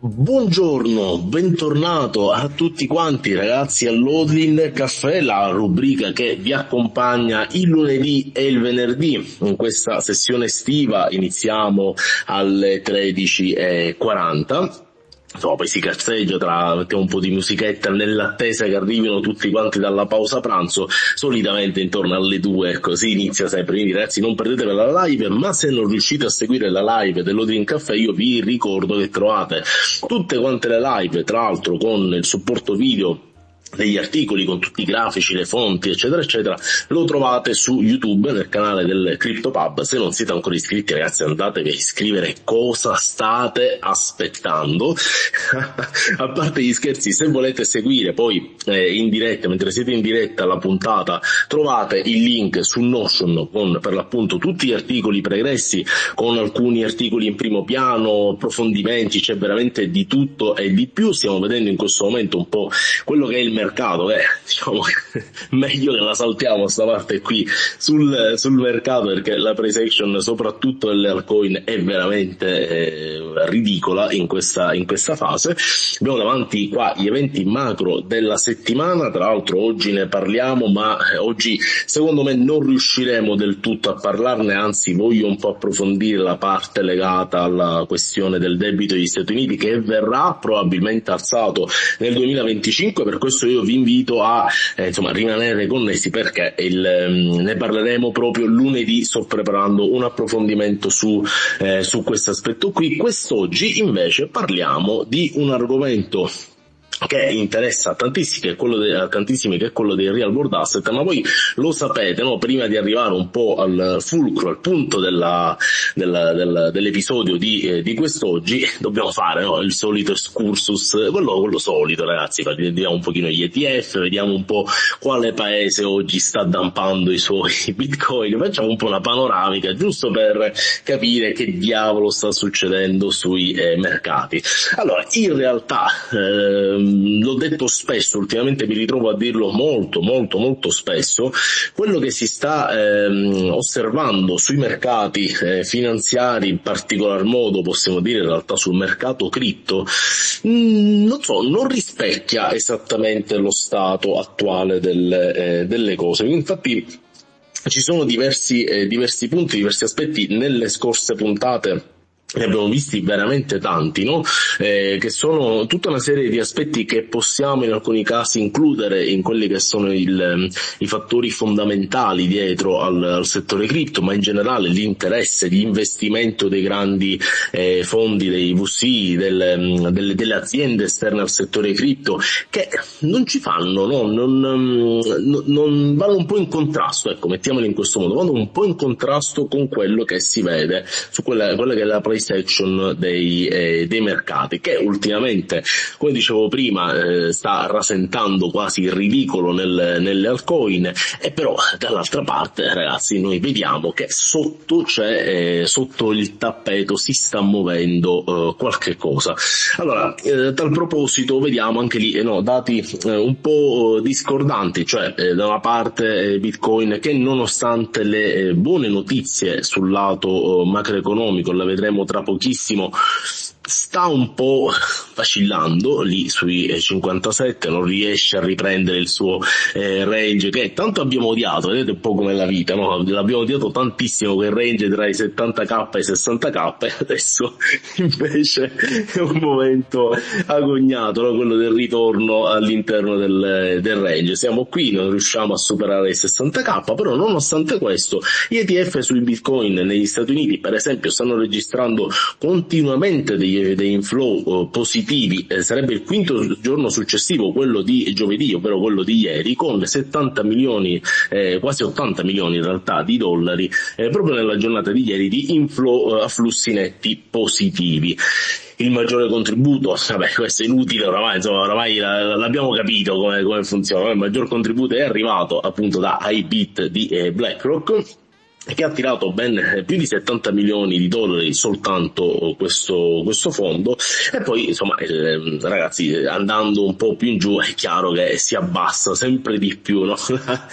Buongiorno, bentornato a tutti quanti ragazzi all'Odlin Caffè, la rubrica che vi accompagna il lunedì e il venerdì. In questa sessione estiva iniziamo alle 13:40. Insomma, poi si cazzeggia mettiamo un po' di musichetta nell'attesa che arrivino tutti quanti dalla pausa pranzo, solitamente intorno alle 2, così inizia sempre. Quindi ragazzi, non perdetevi la live, ma se non riuscite a seguire la live dell'Odin Caffè, io vi ricordo che trovate tutte quante le live, tra l'altro con il supporto video degli articoli con tutti i grafici, le fonti eccetera eccetera, lo trovate su YouTube nel canale del CryptoPub. Se non siete ancora iscritti ragazzi, andatevi a iscrivere, cosa state aspettando? A parte gli scherzi, se volete seguire poi in diretta, mentre siete in diretta la puntata, trovate il link su Notion con per l'appunto tutti gli articoli pregressi, con alcuni articoli in primo piano, approfondimenti, c'è veramente di tutto e di più. Stiamo vedendo in questo momento un po' quello che è il mercato, diciamo che meglio che la saltiamo sta parte qui sul mercato, perché la price action soprattutto delle altcoin è veramente ridicola in questa fase. Abbiamo davanti qua gli eventi macro della settimana, tra l'altro oggi ne parliamo, ma oggi secondo me non riusciremo del tutto a parlarne, anzi voglio un po' approfondire la parte legata alla questione del debito degli Stati Uniti, che verrà probabilmente alzato nel 2025. Per questo io vi invito a rimanere connessi, perché ne parleremo proprio lunedì. Sto preparando un approfondimento su questo aspetto qui. Quest'oggi invece parliamo di un argomento che interessa tantissimi, che è quello dei real world asset, ma voi lo sapete, no? Prima di arrivare un po' al fulcro, al punto dell'episodio di quest'oggi, dobbiamo fare, no? Il solito excursus, quello solito ragazzi, vediamo un pochino gli ETF, vediamo un po' quale paese oggi sta dumpando i suoi bitcoin, facciamo un po' una panoramica, giusto per capire che diavolo sta succedendo sui mercati. Allora, in realtà, l'ho detto spesso, ultimamente mi ritrovo a dirlo molto spesso, quello che si sta osservando sui mercati finanziari, in particolar modo possiamo dire in realtà sul mercato cripto, non rispecchia esattamente lo stato attuale delle cose. Infatti ci sono diversi punti, diversi aspetti. Nelle scorse puntate ne abbiamo visti veramente tanti, no? Che sono tutta una serie di aspetti che possiamo in alcuni casi includere in quelli che sono i fattori fondamentali dietro al settore cripto, ma in generale l'interesse di investimento dei grandi fondi, dei VC, delle aziende esterne al settore cripto, che non ci fanno, no? Non vanno un po' in contrasto, ecco, mettiamolo in questo modo, vanno un po' in contrasto con quello che si vede su quella che è la price action dei mercati, che ultimamente, come dicevo prima, sta rasentando quasi il ridicolo nelle altcoin, e però dall'altra parte ragazzi noi vediamo che sotto il tappeto si sta muovendo qualche cosa. Allora, a tal proposito vediamo anche lì dati un po' discordanti, cioè da una parte Bitcoin che, nonostante le buone notizie sul lato macroeconomico, la vedremo tra pochissimo, sta un po' vacillando lì sui 57, non riesce a riprendere il suo range che tanto abbiamo odiato. Vedete un po' come la vita, no? L'abbiamo odiato tantissimo quel range tra i 70k e i 60k, e adesso invece è un momento agognato, no? Quello del ritorno all'interno del range. Siamo qui, non riusciamo a superare i 60k, però nonostante questo gli ETF sui Bitcoin negli Stati Uniti per esempio stanno registrando continuamente dei inflow positivi. Sarebbe il quinto giorno successivo, quello di giovedì, ovvero quello di ieri, con 70 milioni, quasi 80 milioni in realtà di dollari, proprio nella giornata di ieri, di inflow a flussi positivi. Il maggiore contributo, questo è inutile oramai l'abbiamo capito come funziona. Il maggior contributo è arrivato appunto da iBit di BlackRock, che ha tirato ben più di 70 milioni di dollari soltanto questo fondo. E poi ragazzi, andando un po' più in giù è chiaro che si abbassa sempre di più, no?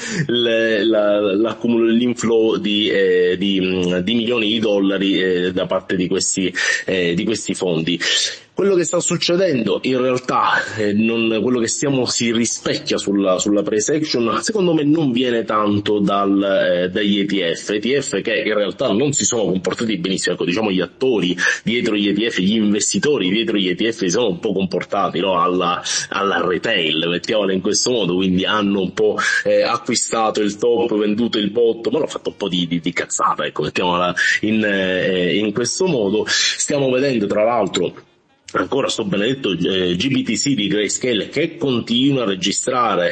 L'inflow di milioni di dollari da parte di questi fondi. Quello che sta succedendo in realtà, quello che si rispecchia sulla price action, secondo me non viene tanto dagli ETF che in realtà non si sono comportati benissimo, ecco, diciamo gli attori dietro gli ETF, gli investitori dietro gli ETF si sono un po' comportati, no, alla retail, mettiamola in questo modo, quindi hanno un po' acquistato il top, venduto il bottom, ma hanno fatto un po' di cazzata, ecco, mettiamola in questo modo. Stiamo vedendo tra l'altro ancora sto benedetto GBTC di Grayscale che continua a registrare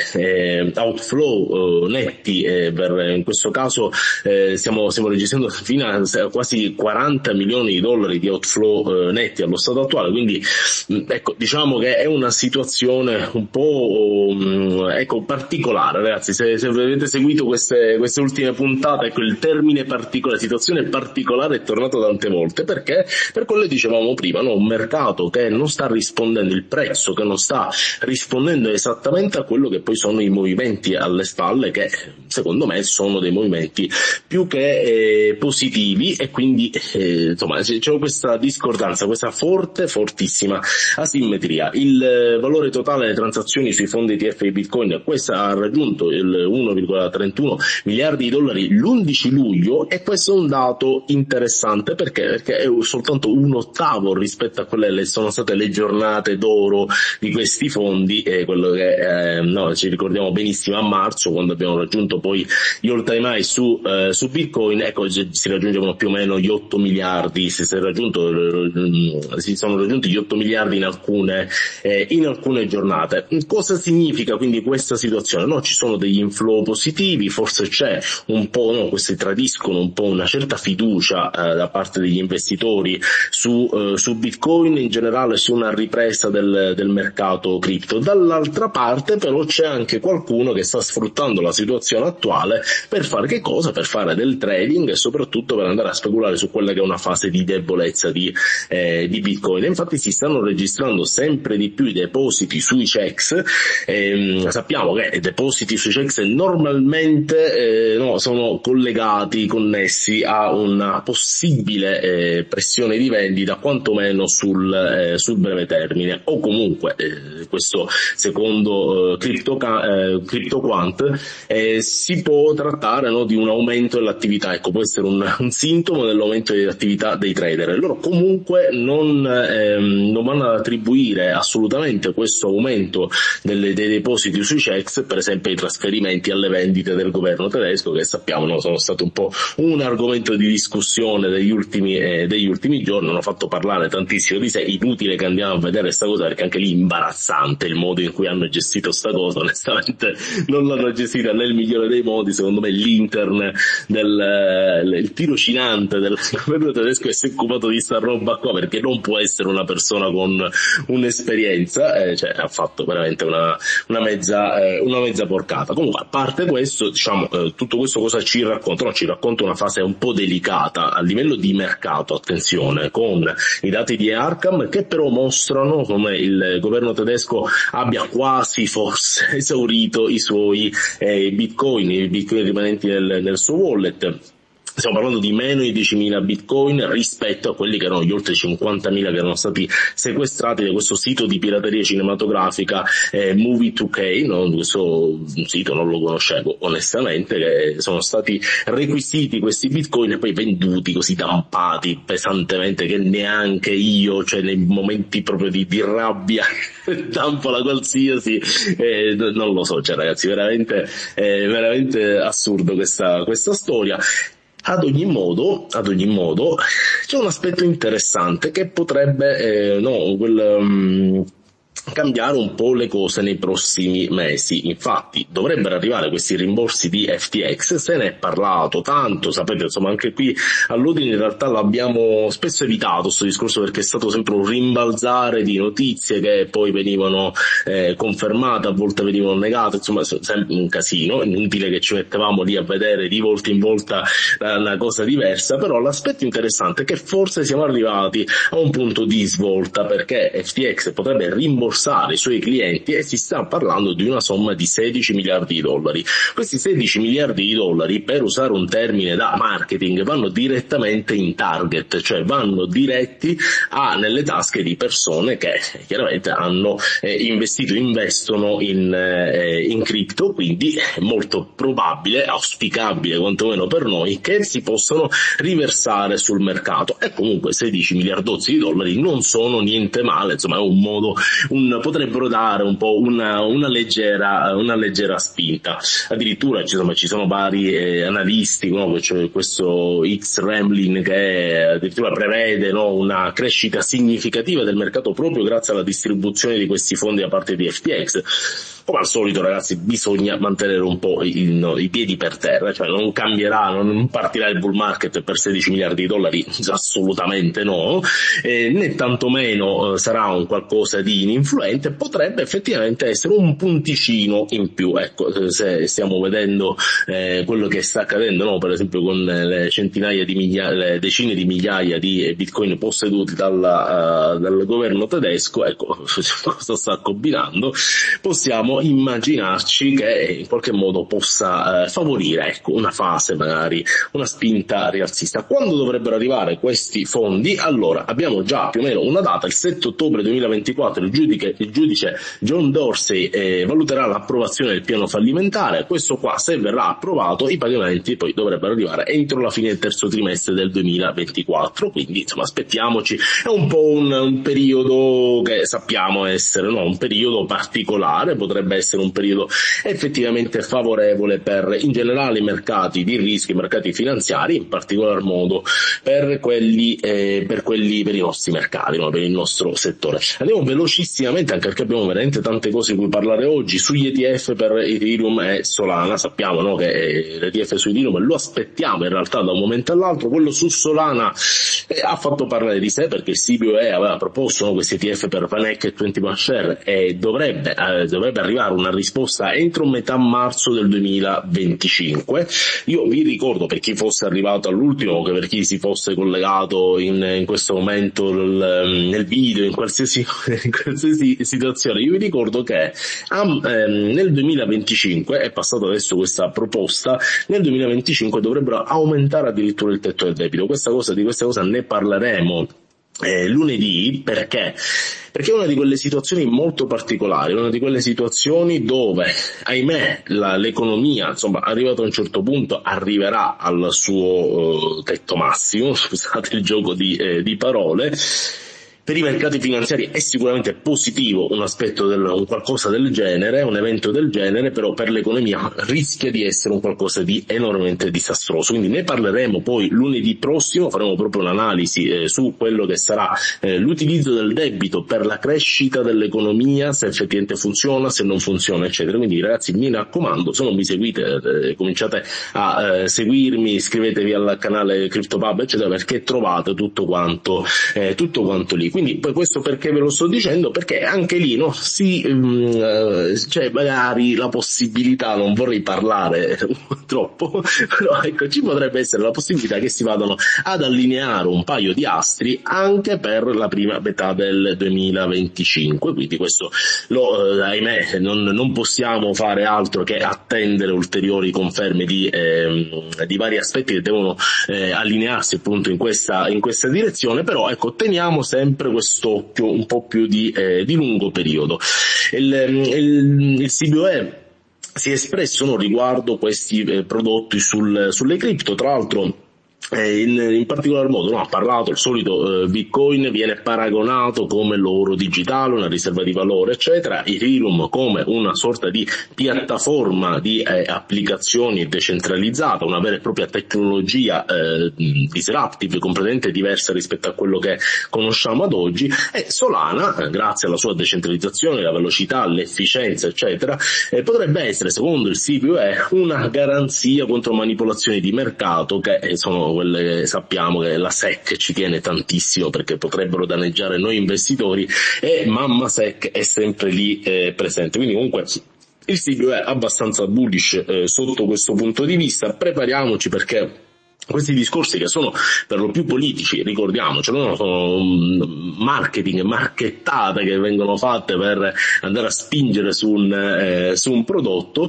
outflow netti, in questo caso stiamo registrando fino a quasi 40 milioni di dollari di outflow netti allo stato attuale, quindi ecco, diciamo che è una situazione un po' particolare, ragazzi. Se avete seguito queste ultime puntate, ecco, il termine particolare, situazione particolare è tornato tante volte, perché per quello dicevamo prima, no? Un mercato che non sta rispondendo, il prezzo che non sta rispondendo esattamente a quello che poi sono i movimenti alle spalle, che secondo me sono dei movimenti più che positivi, e quindi insomma c'è questa discordanza, questa fortissima asimmetria. Il valore totale delle transazioni sui fondi ETF di Bitcoin, questa ha raggiunto il 1,31 miliardi di dollari l'11 luglio, e questo è un dato interessante perché è soltanto un ottavo rispetto a quelle che sono state le giornate d'oro di questi fondi, quello che ci ricordiamo benissimo a marzo, quando abbiamo raggiunto poi gli all time high su Bitcoin, ecco, si raggiungevano più o meno gli 8 miliardi, si sono raggiunti gli 8 miliardi in alcune giornate. Cosa significa quindi questa situazione? No, ci sono degli inflow positivi, forse c'è un po', no, questi tradiscono un po' una certa fiducia da parte degli investitori su Bitcoin in generale, su una ripresa del mercato cripto. Dall'altra parte però c'è anche qualcuno che sta sfruttando la situazione attuale per fare che cosa? Per fare del trading, e soprattutto per andare a speculare su quella che è una fase di debolezza di Bitcoin. Infatti si stanno registrando sempre di più i depositi sui checks. Sappiamo che i depositi sui checks normalmente sono connessi a una possibile pressione di vendita, quantomeno sul breve termine, o comunque questo secondo CryptoQuant si può trattare, no, di un aumento dell'attività, ecco, può essere un sintomo dell'aumento dell'attività dei trader. Loro comunque non vanno ad attribuire assolutamente questo aumento dei depositi sui checks, per esempio, ai trasferimenti, alle vendite del governo tedesco, che sappiamo, no, sono stato un po' un argomento di discussione degli ultimi giorni, hanno fatto parlare tantissimo di sé. Inutile che andiamo a vedere sta cosa, perché anche lì imbarazzante il modo in cui hanno gestito sta cosa, onestamente non l'hanno gestita nel migliore dei modi. Secondo me l'intern il tirocinante del governo tedesco si è occupato di sta roba qua, perché non può essere una persona con un'esperienza, ha fatto veramente una mezza porcata. Comunque, a parte questo, diciamo, tutto questo cosa ci racconta? No, ci racconta una fase un po' delicata a livello di mercato, attenzione, con i dati di Arkham che però mostrano come il governo tedesco abbia quasi forse esaurito i suoi bitcoin rimanenti nel suo wallet. Stiamo parlando di meno di 10.000 bitcoin rispetto a quelli che erano gli oltre 50.000 che erano stati sequestrati da questo sito di pirateria cinematografica Movie2K, no? Questo sito non lo conoscevo onestamente, che sono stati requisiti questi bitcoin e poi venduti così, dampati pesantemente, che neanche io, cioè nei momenti proprio di rabbia dampo la qualsiasi, non lo so, cioè ragazzi, veramente assurdo questa storia. Ad ogni modo c'è un aspetto interessante che potrebbe cambiare un po' le cose nei prossimi mesi. Infatti dovrebbero arrivare questi rimborsi di FTX, se ne è parlato tanto, sapete, insomma, anche qui all'Udine in realtà l'abbiamo spesso evitato questo discorso, perché è stato sempre un rimbalzare di notizie che poi venivano confermate, a volte venivano negate, insomma sempre un casino, inutile che ci mettevamo lì a vedere di volta in volta una cosa diversa. Però l'aspetto interessante è che forse siamo arrivati a un punto di svolta, perché FTX potrebbe rimborsare rimborsare i suoi clienti, e si sta parlando di una somma di 16 miliardi di dollari. Questi 16 miliardi di dollari, per usare un termine da marketing, vanno direttamente in target, cioè vanno diretti nelle tasche di persone che chiaramente hanno investono in cripto, quindi è molto probabile, auspicabile quantomeno per noi, che si possano riversare sul mercato. E comunque 16 miliardozzi di dollari non sono niente male, insomma è un modo, potrebbero dare un po' una leggera spinta. Addirittura ci sono vari analisti, no? Cioè questo X Ramlin che addirittura prevede, no, una crescita significativa del mercato proprio grazie alla distribuzione di questi fondi da parte di FTX. Come al solito, ragazzi, bisogna mantenere un po' i piedi per terra, cioè non cambierà, non partirà il bull market per 16 miliardi di dollari, assolutamente no, né tantomeno sarà un qualcosa di ininfluente, potrebbe effettivamente essere un punticino in più. Ecco, se stiamo vedendo quello che sta accadendo, no, per esempio con le le decine di migliaia di bitcoin posseduti dal governo tedesco, ecco cosa sta combinando, possiamo immaginarci che in qualche modo possa favorire, ecco, una fase, magari una spinta rialzista. Quando dovrebbero arrivare questi fondi? Allora, abbiamo già più o meno una data: il 7 ottobre 2024 il giudice John Dorsey valuterà l'approvazione del piano fallimentare. Questo qua, se verrà approvato, i pagamenti poi dovrebbero arrivare entro la fine del terzo trimestre del 2024, quindi insomma aspettiamoci. È un po' un periodo che sappiamo essere, no, un periodo particolare, potrebbe essere un periodo effettivamente favorevole per in generale i mercati di rischio, i mercati finanziari, in particolar modo per i nostri mercati, no? Per il nostro settore. Andiamo velocissimamente, anche perché abbiamo veramente tante cose di cui parlare oggi, sugli ETF per Ethereum e Solana. Sappiamo, no, che l'ETF su Ethereum lo aspettiamo in realtà da un momento all'altro. Quello su Solana ha fatto parlare di sé, perché il CBOE aveva proposto, no, questi ETF per Vanek e 21 Share, e dovrebbe arrivare una risposta entro metà marzo del 2025. Io vi ricordo, per chi fosse arrivato all'ultimo, che per chi si fosse collegato in questo momento nel video, in qualsiasi situazione, io vi ricordo che nel 2025, è passato adesso questa proposta, nel 2025 dovrebbero aumentare addirittura il tetto del debito. Di questa cosa ne parleremo lunedì, perché è una di quelle situazioni molto particolari, una di quelle situazioni dove, ahimè, l'economia, insomma, arrivato a un certo punto, arriverà al suo tetto massimo, scusate il gioco di parole. Per i mercati finanziari è sicuramente positivo un aspetto un qualcosa del genere, un evento del genere, però per l'economia rischia di essere un qualcosa di enormemente disastroso. Quindi ne parleremo poi lunedì prossimo, faremo proprio un'analisi su quello che sarà l'utilizzo del debito per la crescita dell'economia, se effettivamente funziona, se non funziona, eccetera. Quindi ragazzi, mi raccomando, se non mi seguite, cominciate a seguirmi, iscrivetevi al canale CryptoPub, eccetera, perché trovate tutto quanto lì. Quindi poi questo perché ve lo sto dicendo? Perché anche lì, no, c'è magari la possibilità, non vorrei parlare troppo, però ecco, ci potrebbe essere la possibilità che si vadano ad allineare un paio di astri anche per la prima metà del 2025, quindi questo ahimè non possiamo fare altro che attendere ulteriori conferme di vari aspetti che devono allinearsi appunto in questa direzione. Però ecco, teniamo sempre quest'occhio un po' più di lungo periodo. Il CBOE si è espresso riguardo questi prodotti sulle cripto, tra l'altro in particolar modo, no, ha parlato il solito Bitcoin viene paragonato come l'oro digitale, una riserva di valore, eccetera, Ethereum come una sorta di piattaforma di applicazioni decentralizzata, una vera e propria tecnologia disruptive, completamente diversa rispetto a quello che conosciamo ad oggi, e Solana, grazie alla sua decentralizzazione, la velocità, l'efficienza, eccetera, potrebbe essere, secondo il CBOE, una garanzia contro manipolazioni di mercato, che sono quelle che sappiamo che la SEC ci tiene tantissimo, perché potrebbero danneggiare noi investitori, e mamma SEC è sempre lì presente. Quindi comunque il CBOE è abbastanza bullish sotto questo punto di vista. Prepariamoci, perché questi discorsi che sono per lo più politici, ricordiamocelo, sono marketing, marchettate che vengono fatte per andare a spingere su un prodotto,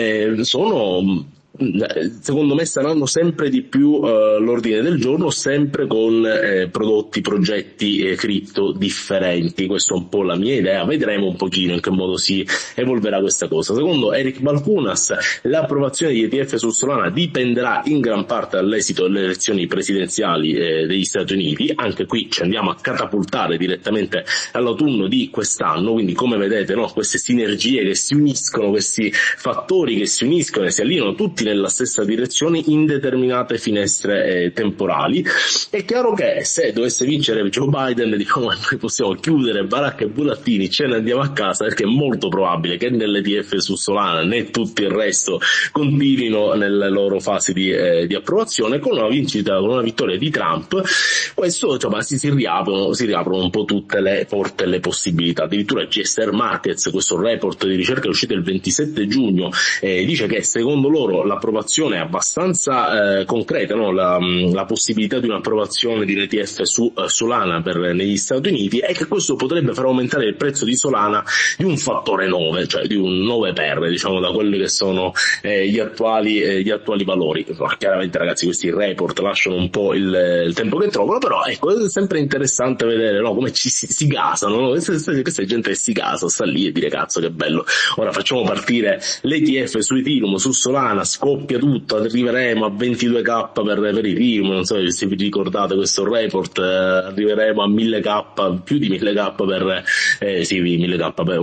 sono, secondo me, saranno sempre di più l'ordine del giorno, sempre con prodotti, progetti cripto differenti. Questa è un po' la mia idea, vedremo un pochino in che modo si evolverà questa cosa. Secondo Eric Balchunas, l'approvazione di ETF su Solana dipenderà in gran parte dall'esito delle elezioni presidenziali degli Stati Uniti. Anche qui ci andiamo a catapultare direttamente all'autunno di quest'anno, quindi come vedete, no, queste sinergie che si uniscono, questi fattori che si uniscono e si allineano tutti nella stessa direzione in determinate finestre temporali. È chiaro che se dovesse vincere Joe Biden, diciamo, noi possiamo chiudere baracca e burattini, ce ne andiamo a casa, perché è molto probabile che nell'ETF su Solana né tutto il resto continuino nelle loro fasi di approvazione. Con una vincita, con una vittoria di Trump, questo, insomma, si riaprono un po' tutte le porte e le possibilità. Addirittura GSR Markets, questo report di ricerca è uscito il 27 giugno, dice che secondo loro l'approvazione è abbastanza concreta, no? La possibilità di un'approvazione di un ETF su Solana negli Stati Uniti, è che questo potrebbe far aumentare il prezzo di Solana di un fattore 9, cioè di un 9 per, diciamo, da quelli che sono gli attuali valori. Chiaramente, ragazzi, questi report lasciano un po' il tempo che trovano, però ecco, è sempre interessante vedere, no, come si gasano, no? Questa gente che si gasa, sta lì e dire cazzo che bello, ora facciamo partire l'ETF su Ethereum, su Solana, scoppia tutto, arriveremo a 22k per Ethereum, non so se vi ricordate questo report, arriveremo a 1000k, più di 1000k per 1000k per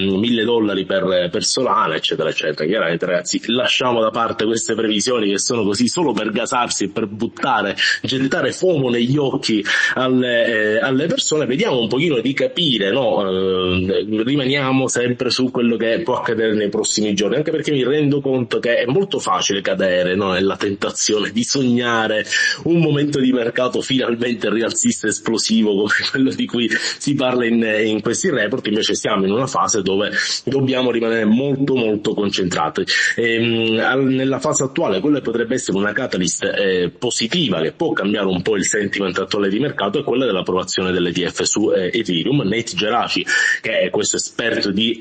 $1.000 per Solana, eccetera eccetera. Chiaramente, ragazzi, lasciamo da parte queste previsioni che sono così solo per gasarsi e per gettare fuoco negli occhi alle persone. Vediamo un pochino di capire, no? Rimaniamo sempre su quello che può accadere nei prossimi giorni, anche perché mi rendo conto che è molto facile cadere, no, nella tentazione di sognare un momento di mercato finalmente rialzista esplosivo come quello di cui si parla in questi report. Invece siamo in una fase dove dobbiamo rimanere molto molto concentrati. Nella fase attuale quella potrebbe essere una catalyst positiva che può cambiare un po' il sentiment attuale di mercato, è quella dell'approvazione dell'ETF su Ethereum. Nate Geraci, che è questo esperto di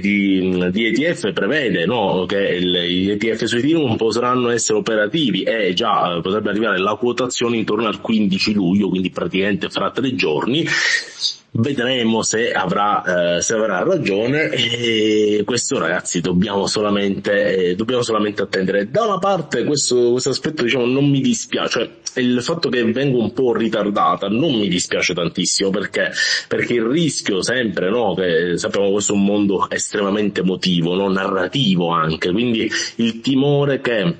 ETF, prevede, no, che gli ETF su Ethereum potranno essere operativi e già potrebbe arrivare la quotazione intorno al 15 luglio, quindi praticamente fra 3 giorni. Vedremo se avrà ragione, e questo, ragazzi, dobbiamo solamente attendere. Da una parte questo aspetto, diciamo, non mi dispiace, il fatto che venga un po' ritardata non mi dispiace tantissimo, perché il rischio sempre, no, che sappiamo questo è un mondo estremamente emotivo, no, narrativo anche, quindi il timore che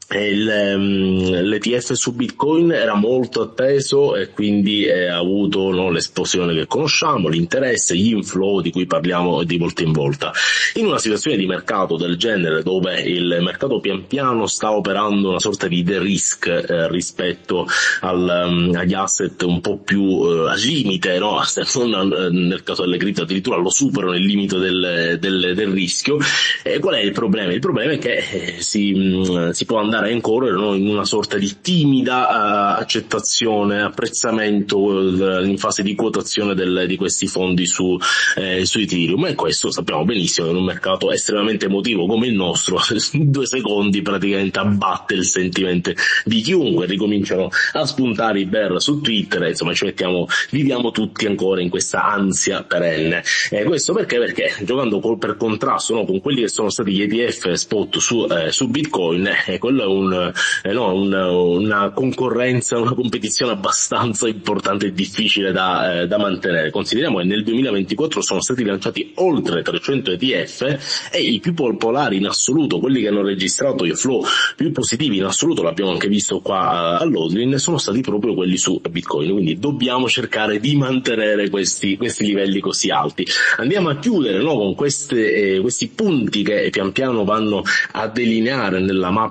l'ETF su Bitcoin era molto atteso e quindi ha avuto, no, l'esplosione che conosciamo, l'interesse, gli inflow di cui parliamo di volta in volta. In una situazione di mercato del genere, dove il mercato pian piano sta operando una sorta di de-risk rispetto agli asset un po' più al limite, no? Nel caso delle cripto addirittura lo superano il limite del rischio. Qual è il problema? Il problema è che si può andare a incorrere, no, in una sorta di timida accettazione, apprezzamento in fase di quotazione di questi fondi su Ethereum, e questo sappiamo benissimo che in un mercato estremamente emotivo come il nostro 2 secondi praticamente abbatte il sentimento di chiunque, ricominciano a spuntare i bear su Twitter, insomma viviamo tutti ancora in questa ansia perenne. Questo perché giocando per contrasto, no, con quelli che sono stati gli ETF spot su Bitcoin, quello è una concorrenza, una competizione abbastanza importante e difficile da mantenere. Consideriamo che nel 2024 sono stati lanciati oltre 300 ETF e i più popolari in assoluto, quelli che hanno registrato i flow più positivi in assoluto, l'abbiamo anche visto qua all'Odlin, sono stati proprio quelli su Bitcoin, quindi dobbiamo cercare di mantenere questi livelli così alti. Andiamo a chiudere, no, con questi punti che pian piano vanno a delineare nella mappa delle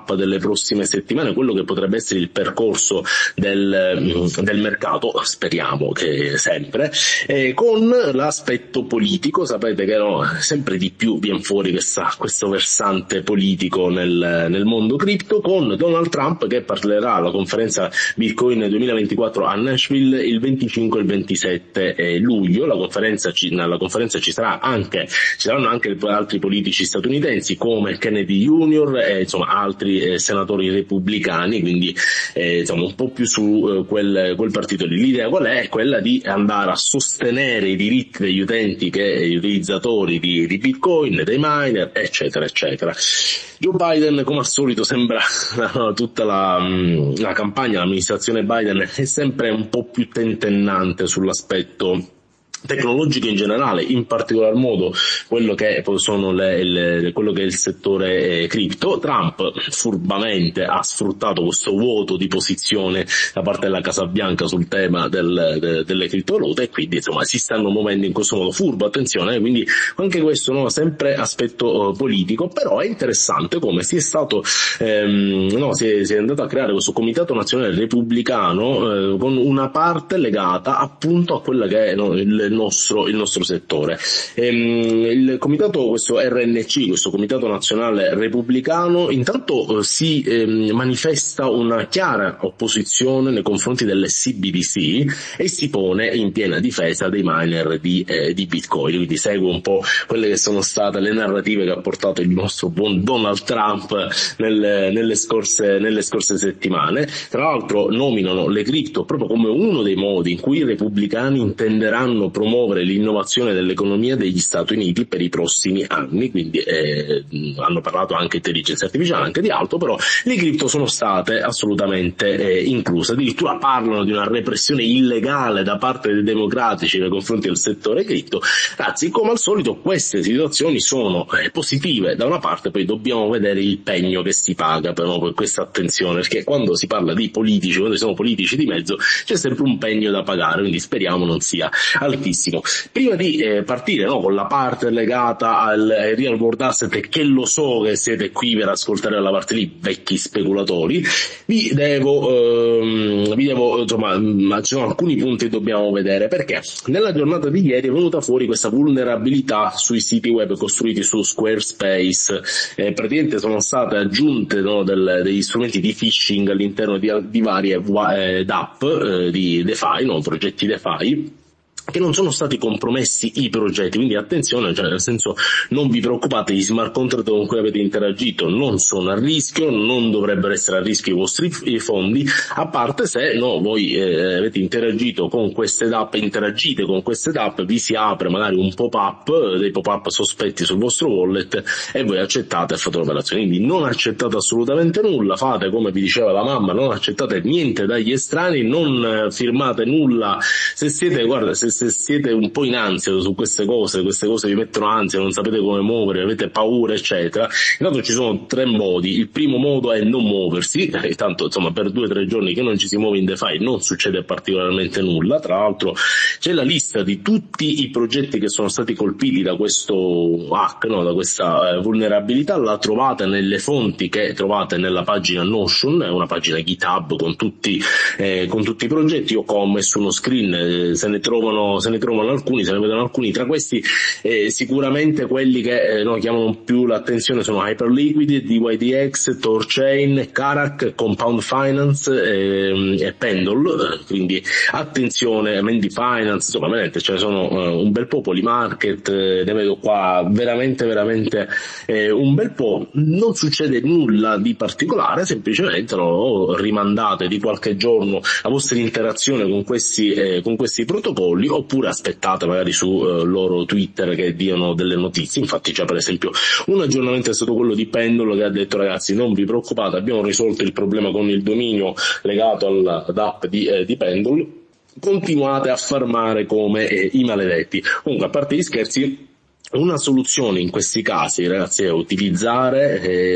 prossime settimane quello che potrebbe essere il percorso del mercato, speriamo che sempre, con l'aspetto politico. Sapete che sempre di più viene fuori questo versante politico nel mondo cripto, con Donald Trump che parlerà alla conferenza Bitcoin 2024 a Nashville il 25 e il 27 luglio. Nella conferenza ci saranno anche altri politici statunitensi come Kennedy Jr. e insomma altri senatori repubblicani, quindi insomma un po' più su quel partito lì. L'idea qual è? Quella di andare a sostenere i diritti degli utenti, gli utilizzatori di Bitcoin, dei miner, eccetera eccetera. Joe Biden, come al solito, sembra tutta la campagna, l'amministrazione Biden è sempre un po' più tentennante sull'aspetto tecnologico in generale, in particolar modo quello che sono quello che è il settore cripto. Trump furbamente ha sfruttato questo vuoto di posizione da parte della Casa Bianca sul tema delle criptovalute, e quindi insomma si stanno muovendo in questo modo furbo, attenzione, quindi anche questo sempre aspetto politico. Però è interessante come si è andato a creare questo comitato nazionale repubblicano con una parte legata appunto a quella che è il nostro settore. Il comitato, questo RNC, questo comitato nazionale repubblicano, intanto si manifesta una chiara opposizione nei confronti delle CBDC e si pone in piena difesa dei miner di Bitcoin, quindi segue un po' quelle che sono state le narrative che ha portato il nostro buon Donald Trump nelle scorse settimane. Tra l'altro nominano le cripto proprio come uno dei modi in cui i repubblicani intenderanno promuovere l'innovazione dell'economia degli Stati Uniti per i prossimi anni, quindi hanno parlato anche di intelligenza artificiale, anche di altro, però le cripto sono state assolutamente incluse. Addirittura parlano di una repressione illegale da parte dei democratici nei confronti del settore cripto. Ragazzi, come al solito queste situazioni sono positive da una parte, poi dobbiamo vedere il pegno che si paga per questa attenzione, perché quando si parla di politici, quando ci sono politici di mezzo, c'è sempre un pegno da pagare, quindi speriamo non sia altissimo. Prima di partire con la parte legata al real world asset, che lo so che siete qui per ascoltare la parte lì, vecchi speculatori, vi devo insomma, ci sono alcuni punti che dobbiamo vedere, perché nella giornata di ieri è venuta fuori questa vulnerabilità sui siti web costruiti su Squarespace. Praticamente sono state aggiunte degli strumenti di phishing all'interno di varie DApp di DeFi, progetti DeFi, che non sono stati compromessi i progetti, quindi attenzione, cioè nel senso, non vi preoccupate, gli smart contract con cui avete interagito non sono a rischio, non dovrebbero essere a rischio i vostri fondi, a parte se voi avete interagito con queste DApp, interagite con queste DApp, vi si apre magari un pop-up, dei pop-up sospetti sul vostro wallet e voi accettate e fate l'operazione. Quindi non accettate assolutamente nulla, fate come vi diceva la mamma, non accettate niente dagli estranei, non firmate nulla. Se siete un po' in ansia su queste cose vi mettono ansia, non sapete come muovere, avete paura eccetera, intanto ci sono 3 modi. Il primo modo è non muoversi, tanto insomma per 2 o 3 giorni che non ci si muove in DeFi non succede particolarmente nulla. Tra l'altro c'è la lista di tutti i progetti che sono stati colpiti da questo hack, da questa vulnerabilità, la trovate nelle fonti che trovate nella pagina Notion, è una pagina GitHub con tutti i progetti. Io ho messo uno screen, se ne trovano alcuni, se ne vedono alcuni. Tra questi sicuramente quelli che chiamano più l'attenzione sono Hyperliquid, DYDX, Thorchain, Karak, Compound Finance e Pendle, quindi attenzione. Mandy Finance, insomma veramente ce ne sono un bel po'. Polymarket, ne vedo qua veramente un bel po'. Non succede nulla di particolare, semplicemente rimandate di qualche giorno la vostra interazione con questi protocolli, oppure aspettate magari su loro Twitter che diano delle notizie. Infatti c'è per esempio un aggiornamento, è stato quello di Pendle, che ha detto: ragazzi, non vi preoccupate, abbiamo risolto il problema con il dominio legato all'app di Pendle, continuate a farmare come i maledetti. Comunque, a parte gli scherzi, Una soluzione in questi casi, ragazzi, è utilizzare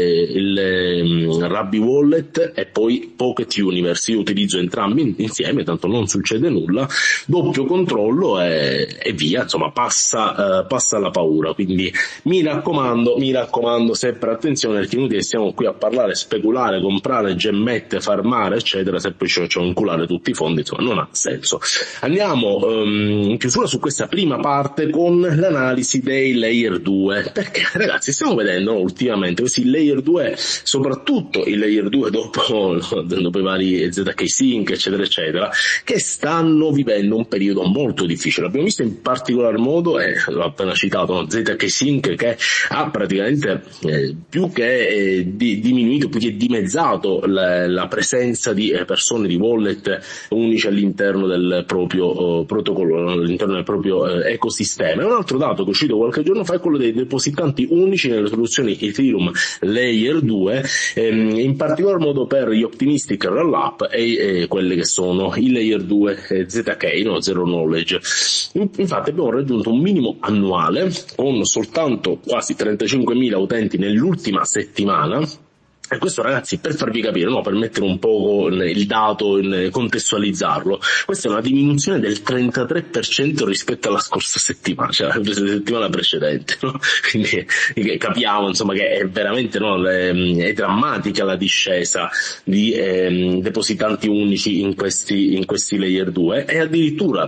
il Rabby Wallet e poi Pocket Universe. Io utilizzo entrambi insieme, tanto non succede nulla, doppio controllo e via, insomma passa la paura. Quindi mi raccomando sempre attenzione, perché inutile stiamo qui a parlare, speculare, comprare gemmette, farmare eccetera, se poi ci facciamo inculare tutti i fondi, insomma non ha senso. Andiamo in chiusura su questa prima parte con l'analisi dei layer 2, perché ragazzi stiamo vedendo ultimamente questi layer 2, soprattutto i layer 2 dopo i vari ZK Sync eccetera, che stanno vivendo un periodo molto difficile. L'abbiamo visto in particolar modo, l'ho appena citato, ZK Sync, che ha praticamente più che diminuito, più che dimezzato la presenza di persone, di wallet unici all'interno del proprio protocollo, all'interno del proprio ecosistema. E un altro dato che è uscito qualche giorno fa è quello dei depositanti unici nelle soluzioni Ethereum Layer 2, in particolar modo per gli optimistic rollup e quelli che sono i Layer 2 ZK, no, Zero Knowledge. Infatti abbiamo raggiunto un minimo annuale con soltanto quasi 35.000 utenti nell'ultima settimana. E questo, ragazzi, per farvi capire, no, per mettere un po' il dato, contestualizzarlo, questa è una diminuzione del 33% rispetto alla scorsa settimana, cioè la settimana precedente, no? Quindi capiamo, insomma, che è veramente, no, è drammatica la discesa di depositanti unici in questi layer 2, e addirittura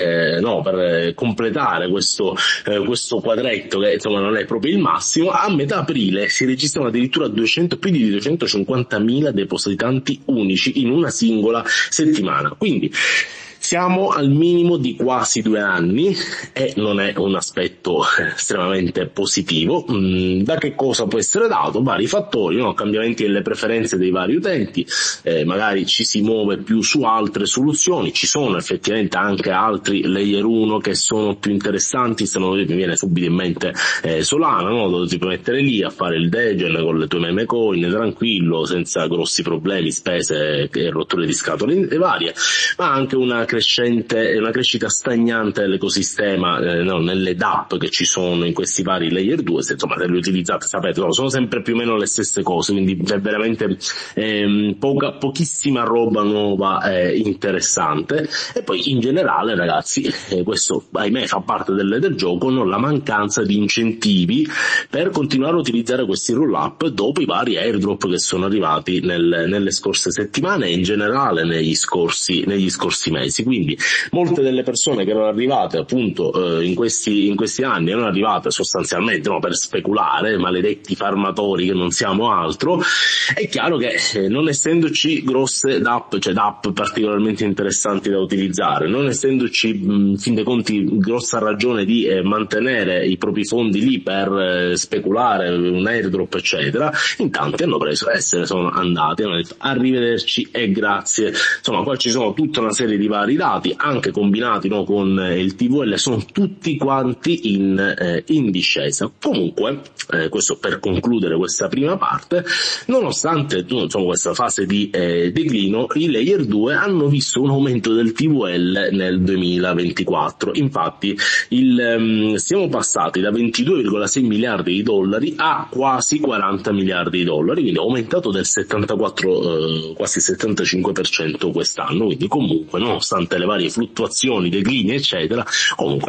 per completare questo quadretto, che insomma non è proprio il massimo, a metà aprile si registrano addirittura più di 250.000 depositanti unici in una singola settimana. Quindi siamo al minimo di quasi 2 anni e non è un aspetto estremamente positivo. Da che cosa può essere dato? Vari fattori, no? Cambiamenti nelle preferenze dei vari utenti, magari ci si muove più su altre soluzioni, ci sono effettivamente anche altri layer 1 che sono più interessanti. Mi viene subito in mente Solana, no? Dove ti puoi mettere lì a fare il degen con le tue meme coin tranquillo, senza grossi problemi, spese e rotture di scatole varie, ma anche una crescita stagnante dell'ecosistema, nelle DApp che ci sono in questi vari layer 2, insomma se le utilizzate sapete, no, sono sempre più o meno le stesse cose, quindi c'è veramente pochissima roba nuova interessante. E poi in generale, ragazzi, questo ahimè fa parte del gioco, no? La mancanza di incentivi per continuare a utilizzare questi roll-up dopo i vari airdrop che sono arrivati nelle scorse settimane e in generale negli scorsi mesi. Quindi molte delle persone che erano arrivate appunto in questi anni erano arrivate sostanzialmente, no, per speculare, maledetti farmatori che non siamo altro. È chiaro che non essendoci grosse DApp, cioè DApp particolarmente interessanti da utilizzare, non essendoci in fin dei conti grossa ragione di mantenere i propri fondi lì per speculare un airdrop eccetera, in tanti hanno preso e se ne sono andati, hanno detto arrivederci e grazie. Insomma, qua ci sono tutta una serie di vari dati anche combinati, no, con il TVL, sono tutti quanti in discesa. Comunque questo per concludere questa prima parte, nonostante questa fase di declino, i layer 2 hanno visto un aumento del TVL nel 2024. Infatti siamo passati da 22,6 miliardi di dollari a quasi 40 miliardi di dollari, quindi è aumentato del 74, quasi 75% quest'anno. Quindi comunque, nonostante le varie fluttuazioni, declini eccetera, comunque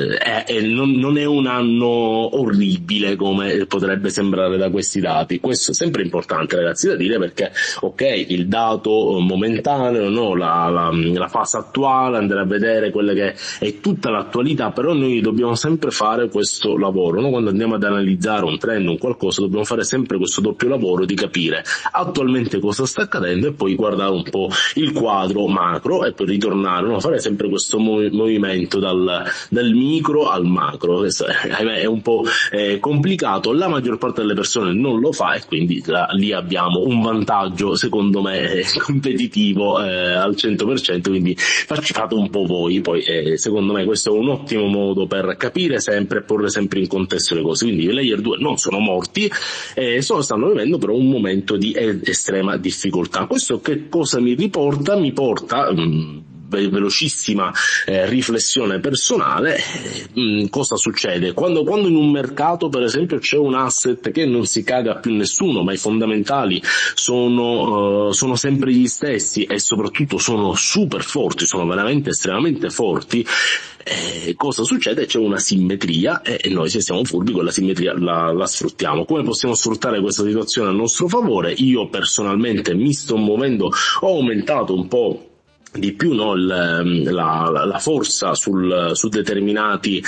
non è un anno orribile come potrebbe sembrare da questi dati. Questo è sempre importante, ragazzi, da dire, perché ok, il dato momentaneo, no, la fase attuale, andare a vedere quella che è tutta l'attualità, però noi dobbiamo sempre fare questo lavoro, no? Quando andiamo ad analizzare un trend, un qualcosa, dobbiamo fare sempre questo doppio lavoro di capire attualmente cosa sta accadendo e poi guardare un po' il quadro macro e poi ritornare, no? Fare sempre questo movimento dal micro al macro. Questo è un po' complicato, la maggior parte delle persone non lo fa e quindi lì abbiamo un vantaggio secondo me competitivo al 100%, quindi fate un po' voi. Poi secondo me questo è un ottimo modo per capire sempre e porre sempre in contesto le cose. Quindi i layer 2 non sono morti, stanno vivendo però un momento di estrema difficoltà. Questo che cosa mi riporta? Mi porta velocissima riflessione personale, cosa succede? Quando in un mercato, per esempio, c'è un asset che non si caga più nessuno, ma i fondamentali sono sempre gli stessi e soprattutto sono super forti, sono veramente estremamente forti, cosa succede? C'è una simmetria e noi, se siamo furbi, quella simmetria la sfruttiamo. Come possiamo sfruttare questa situazione a nostro favore? Io personalmente mi sto muovendo, ho aumentato un po' di più, no, la forza su determinati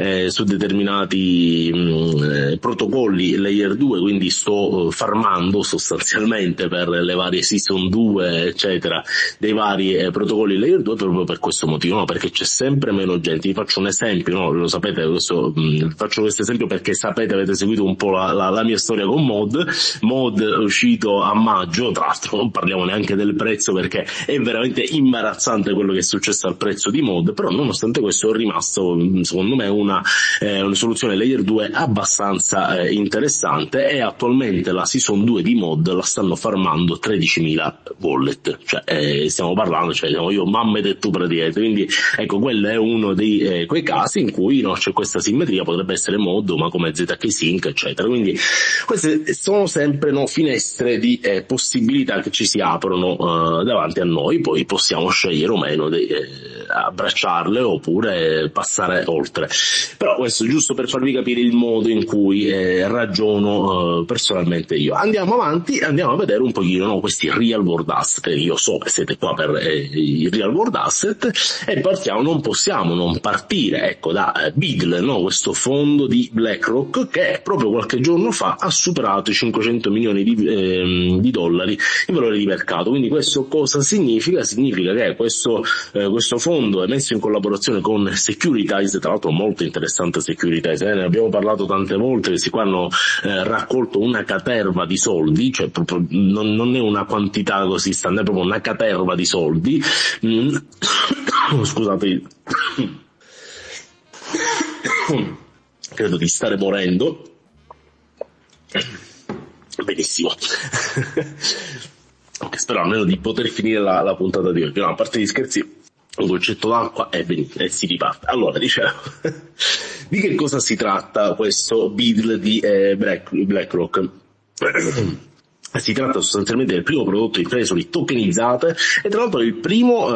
protocolli layer 2, quindi sto farmando sostanzialmente per le varie season 2 eccetera dei vari protocolli layer 2, proprio per questo motivo, no? Perché c'è sempre meno gente. Vi faccio un esempio, no? Lo sapete, faccio questo esempio perché sapete, avete seguito un po' la mia storia con Mod è uscito a maggio, tra l'altro non parliamo neanche del prezzo perché è veramente imbarazzante quello che è successo al prezzo di Mod, però nonostante questo è rimasto, secondo me, una soluzione layer 2 abbastanza interessante, e attualmente la season 2 di Mod la stanno farmando 13.000 wallet, cioè stiamo parlando, cioè io mamma e tu praticamente, quindi ecco, quello è uno dei quei casi in cui, no, c'è questa simmetria, potrebbe essere Mod ma come ZK Sync eccetera, quindi queste sono sempre, no, finestre di possibilità che ci si aprono davanti a noi, poi possiamo scegliere o meno di abbracciarle oppure passare oltre. Però questo giusto per farvi capire il modo in cui ragiono personalmente io. Andiamo avanti, andiamo a vedere un pochino, no, questi real world asset. Io so che siete qua per i real world asset, e partiamo, non possiamo non partire, ecco, da Beadle, no, questo fondo di BlackRock che proprio qualche giorno fa ha superato i 500 milioni di dollari in valore di mercato. Quindi questo cosa significa? Significa che questo fondo è messo in collaborazione con Securitize, tra l'altro molto interessante Securitize, ne abbiamo parlato tante volte. Questi qua hanno raccolto una caterva di soldi, cioè proprio non è una quantità così standard, è proprio una caterva di soldi. Scusate, credo di stare morendo. Benissimo. Ok, spero almeno di poter finire la puntata di oggi. No, a parte gli scherzi, un goccetto d'acqua e si riparte. Allora, dicevo, di che cosa si tratta questo Beadle di BlackRock? Si tratta sostanzialmente del primo prodotto di treasury tokenizzate, e tra l'altro il primo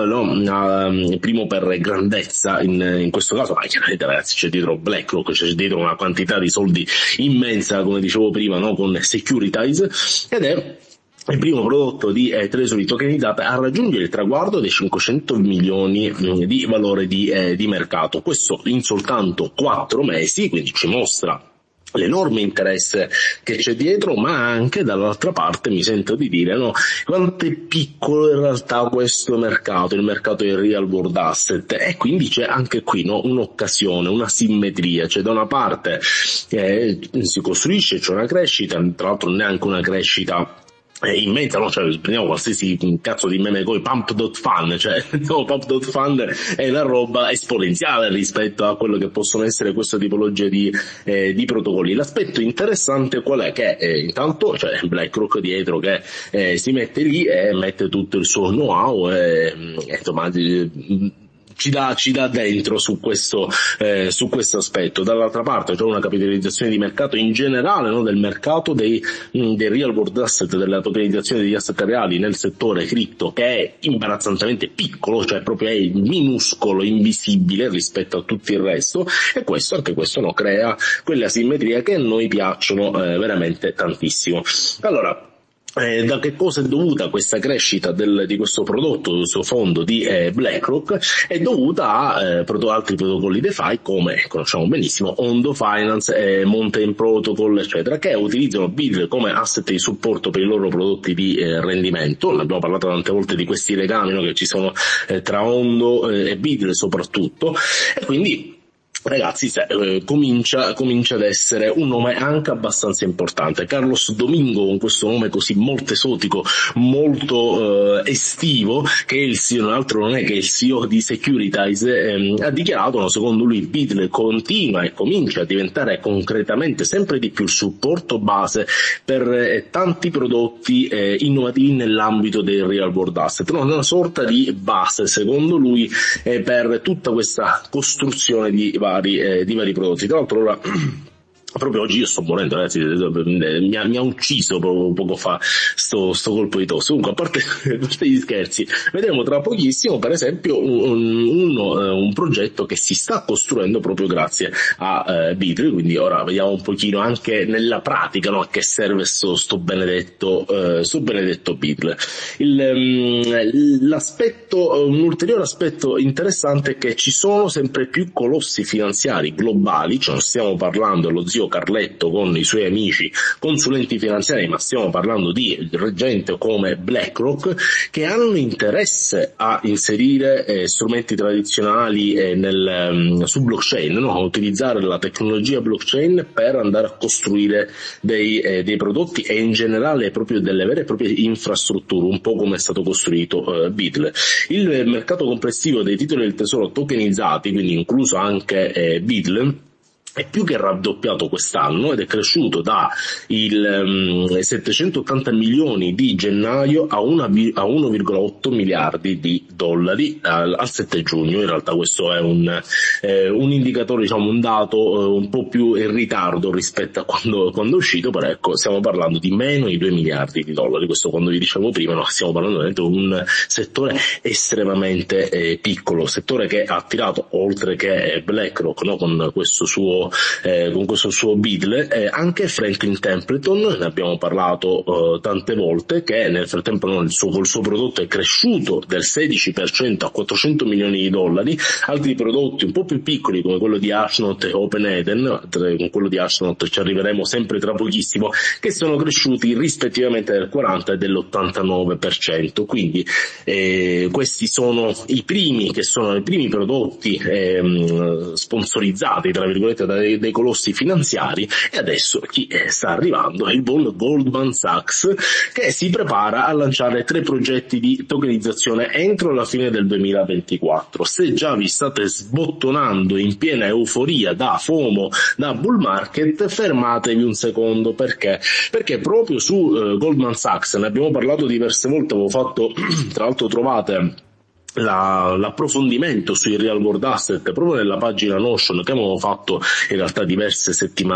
per grandezza in questo caso, ma chiaramente, ragazzi, c'è dietro BlackRock, c'è dietro una quantità di soldi immensa, come dicevo prima, no, con Securitize, ed è il primo prodotto di treasury tokenizzata a raggiungere il traguardo dei 500 milioni di valore di mercato. Questo in soltanto 4 mesi, quindi ci mostra l'enorme interesse che c'è dietro, ma anche dall'altra parte mi sento di dire, no, quanto è piccolo in realtà questo mercato, il mercato del real world asset, e quindi c'è anche qui, no, un'occasione, una simmetria. Cioè, da una parte si costruisce, c'è una crescita, tra l'altro neanche una crescita immensa, no? Cioè, prendiamo qualsiasi cazzo di meme come pump.fun, cioè no, pump.fun è la roba esponenziale rispetto a quello che possono essere questa tipologia di protocolli. L'aspetto interessante qual è? Che intanto c'è BlackRock dietro che si mette lì e mette tutto il suo know-how e insomma ci dà dentro su questo aspetto. Dall'altra parte c'è una capitalizzazione di mercato in generale, no, del mercato dei real world asset, della tokenizzazione degli asset reali nel settore cripto, che è imbarazzantemente piccolo, cioè proprio è minuscolo, invisibile rispetto a tutto il resto, e anche questo no, crea quelle asimmetrie che a noi piacciono veramente tantissimo. Allora, da che cosa è dovuta questa crescita di questo prodotto, del suo fondo di BlackRock? È dovuta a altri protocolli DeFi, come conosciamo benissimo Ondo Finance, Mountain Protocol eccetera, che utilizzano Beadle come asset di supporto per i loro prodotti di rendimento. Ne abbiamo parlato tante volte di questi legami, no, che ci sono tra Ondo e Beadle soprattutto, e quindi ragazzi, comincia ad essere un nome anche abbastanza importante. Carlos Domingo, con questo nome così molto esotico, molto estivo, che è il CEO, altro non è che il CEO di Securitize, ha dichiarato, no, secondo lui Beatle continua e comincia a diventare concretamente sempre di più il supporto base per tanti prodotti innovativi nell'ambito del real world asset, no? Una sorta di base, secondo lui, per tutta questa costruzione di vari prodotti. Tra l'altro ora proprio oggi io sto morendo, ragazzi, mi ha ucciso poco fa sto colpo di tosse. Comunque, a parte gli scherzi, vedremo tra pochissimo per esempio un progetto che si sta costruendo proprio grazie a Beatle, quindi ora vediamo un pochino anche nella pratica, no, a che serve sto benedetto Beatle. Un ulteriore aspetto interessante è che ci sono sempre più colossi finanziari globali, cioè non stiamo parlando dello zio Carletto con i suoi amici consulenti finanziari, ma stiamo parlando di gente come BlackRock, che hanno interesse a inserire strumenti tradizionali su blockchain, no? A utilizzare la tecnologia blockchain per andare a costruire dei prodotti e in generale proprio delle vere e proprie infrastrutture, un po' come è stato costruito Beatle. Il mercato complessivo dei titoli del tesoro tokenizzati, quindi incluso anche Beatle, è più che raddoppiato quest'anno ed è cresciuto da 780 milioni di gennaio a 1,8 miliardi di dollari al 7 giugno. In realtà questo è un indicatore, diciamo un dato un po' più in ritardo rispetto a quando è uscito, però ecco, stiamo parlando di meno di 2 miliardi di dollari. Questo, quando vi dicevo prima, no, stiamo parlando di un settore estremamente piccolo, settore che ha attirato, oltre che BlackRock, no, con questo suo Beatle, anche Franklin Templeton, ne abbiamo parlato tante volte, che nel frattempo col suo prodotto è cresciuto del 16% a 400 milioni di dollari, altri prodotti un po' più piccoli come quello di Ashnot e OpenEden, con quello di Ashnot ci arriveremo sempre tra pochissimo, che sono cresciuti rispettivamente del 40 e dell'89%, quindi questi sono i primi prodotti sponsorizzati tra virgolette dai colossi finanziari, e adesso chi sta arrivando è il buon Goldman Sachs, che si prepara a lanciare 3 progetti di tokenizzazione entro la fine del 2024. Se già vi state sbottonando in piena euforia da FOMO, da bull market, fermatevi un secondo, perché proprio su Goldman Sachs ne abbiamo parlato diverse volte, avevo fatto, tra l'altro trovate l'approfondimento sui real world asset proprio nella pagina Notion che avevo fatto in realtà diversi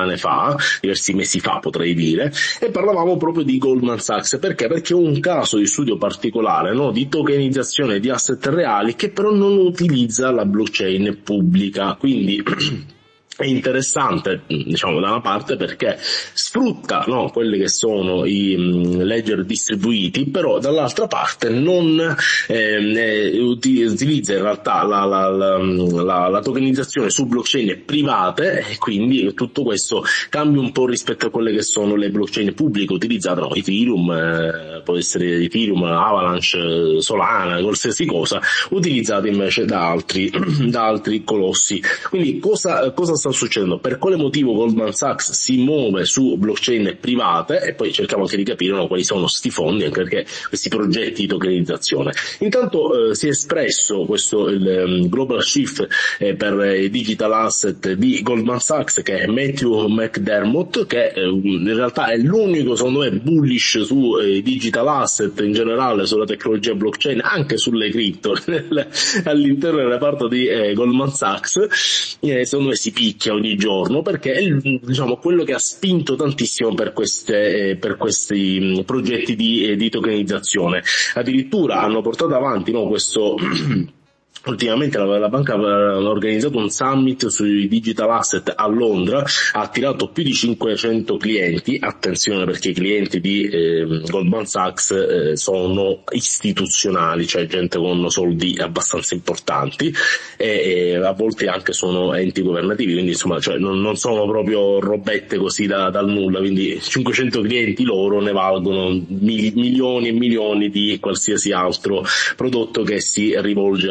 mesi fa potrei dire, e parlavamo proprio di Goldman Sachs. Perché è un caso di studio particolare, no, di tokenizzazione di asset reali che però non utilizza la blockchain pubblica, quindi è interessante, diciamo, da una parte perché sfrutta, no, quelli che sono i ledger distribuiti, però dall'altra parte non utilizza in realtà la tokenizzazione su blockchain private, e quindi tutto questo cambia un po' rispetto a quelle che sono le blockchain pubbliche utilizzate, no, Ethereum, può essere Ethereum, Avalanche, Solana, qualsiasi cosa, utilizzate invece da altri colossi. Quindi cosa sta succedendo? Per quale motivo Goldman Sachs si muove su blockchain private? E poi cerchiamo anche di capire, no, quali sono sti fondi, anche perché questi progetti di tokenizzazione. Intanto si è espresso questo il Global Chief per i digital asset di Goldman Sachs, che è Matthew McDermott, che in realtà è l'unico, secondo me, bullish su digital asset in generale, sulla tecnologia blockchain, anche sulle cripto all'interno del reparto di Goldman Sachs. Secondo me si picchia ogni giorno, perché è, diciamo, quello che ha spinto tantissimo per questi progetti di tokenizzazione. Addirittura hanno portato avanti, no, questo ultimamente la banca ha organizzato un summit sui digital asset a Londra, ha attirato più di 500 clienti. Attenzione, perché i clienti di Goldman Sachs sono istituzionali, cioè gente con soldi abbastanza importanti, e a volte anche sono enti governativi, quindi insomma, cioè, non sono proprio robette così dal nulla, quindi 500 clienti loro ne valgono milioni e milioni di qualsiasi altro prodotto che si rivolge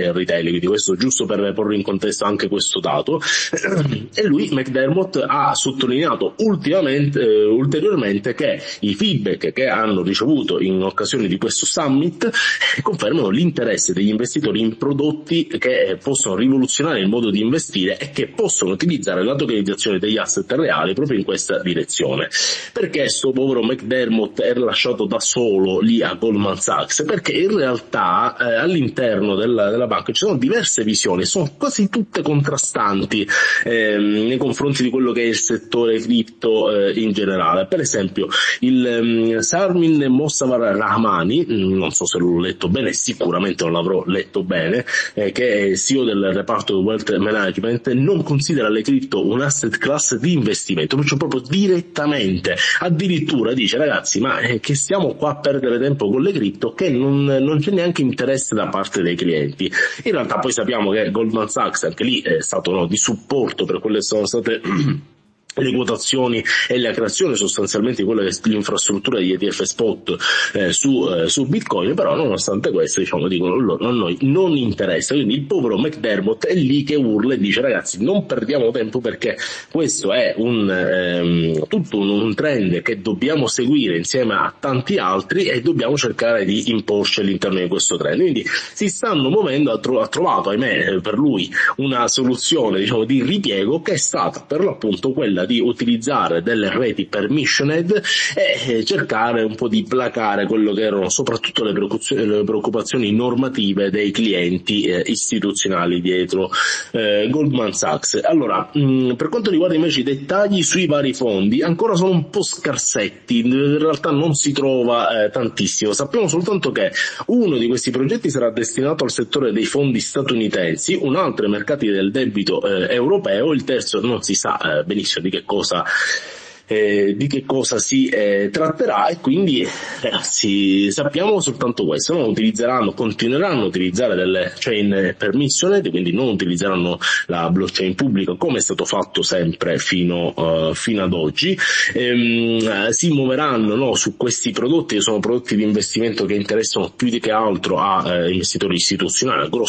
retail, quindi questo giusto per porre in contesto anche questo dato. E lui, McDermott, ha sottolineato ulteriormente che i feedback che hanno ricevuto in occasione di questo summit confermano l'interesse degli investitori in prodotti che possono rivoluzionare il modo di investire e che possono utilizzare la tokenizzazione degli asset reali proprio in questa direzione. Perché sto povero McDermott è lasciato da solo lì a Goldman Sachs? Perché in realtà all'interno della banca ci sono diverse visioni, sono quasi tutte contrastanti nei confronti di quello che è il settore cripto in generale. Per esempio il Sarmin Mossavar Rahmani, non so se l'ho letto bene, sicuramente non l'avrò letto bene, che è CEO del reparto di Wealth Management, non considera le cripto un asset class di investimento, cioè proprio direttamente, addirittura dice: ragazzi, ma che stiamo qua a perdere tempo con le cripto, che non c'è neanche interesse da parte dei clienti. In realtà poi sappiamo che Goldman Sachs anche lì è stato di supporto per quelle che sono state le quotazioni e la creazione sostanzialmente di quella che è l'infrastruttura di ETF spot su Bitcoin, però nonostante questo dicono a noi non interessa. Quindi il povero McDermott è lì che urla e dice: ragazzi, non perdiamo tempo, perché questo è tutto un trend che dobbiamo seguire insieme a tanti altri e dobbiamo cercare di imporci all'interno di questo trend. Quindi si stanno muovendo, ha trovato, ahimè per lui, una soluzione di ripiego che è stata per l'appunto quella di utilizzare delle reti permissioned e cercare un po' di placare quello che erano soprattutto le preoccupazioni normative dei clienti istituzionali dietro Goldman Sachs. Allora, per quanto riguarda invece i dettagli sui vari fondi, ancora sono un po' scarsetti, in realtà non si trova tantissimo. Sappiamo soltanto che uno di questi progetti sarà destinato al settore dei fondi statunitensi, un altro ai mercati del debito europeo, il terzo non si sa benissimo di che cosa si tratterà, e quindi ragazzi sappiamo soltanto questo: continueranno a utilizzare delle chain permissioned, quindi non utilizzeranno la blockchain pubblica come è stato fatto sempre fino ad oggi. Si muoveranno su questi prodotti, che sono prodotti di investimento che interessano più di che altro a investitori istituzionali, a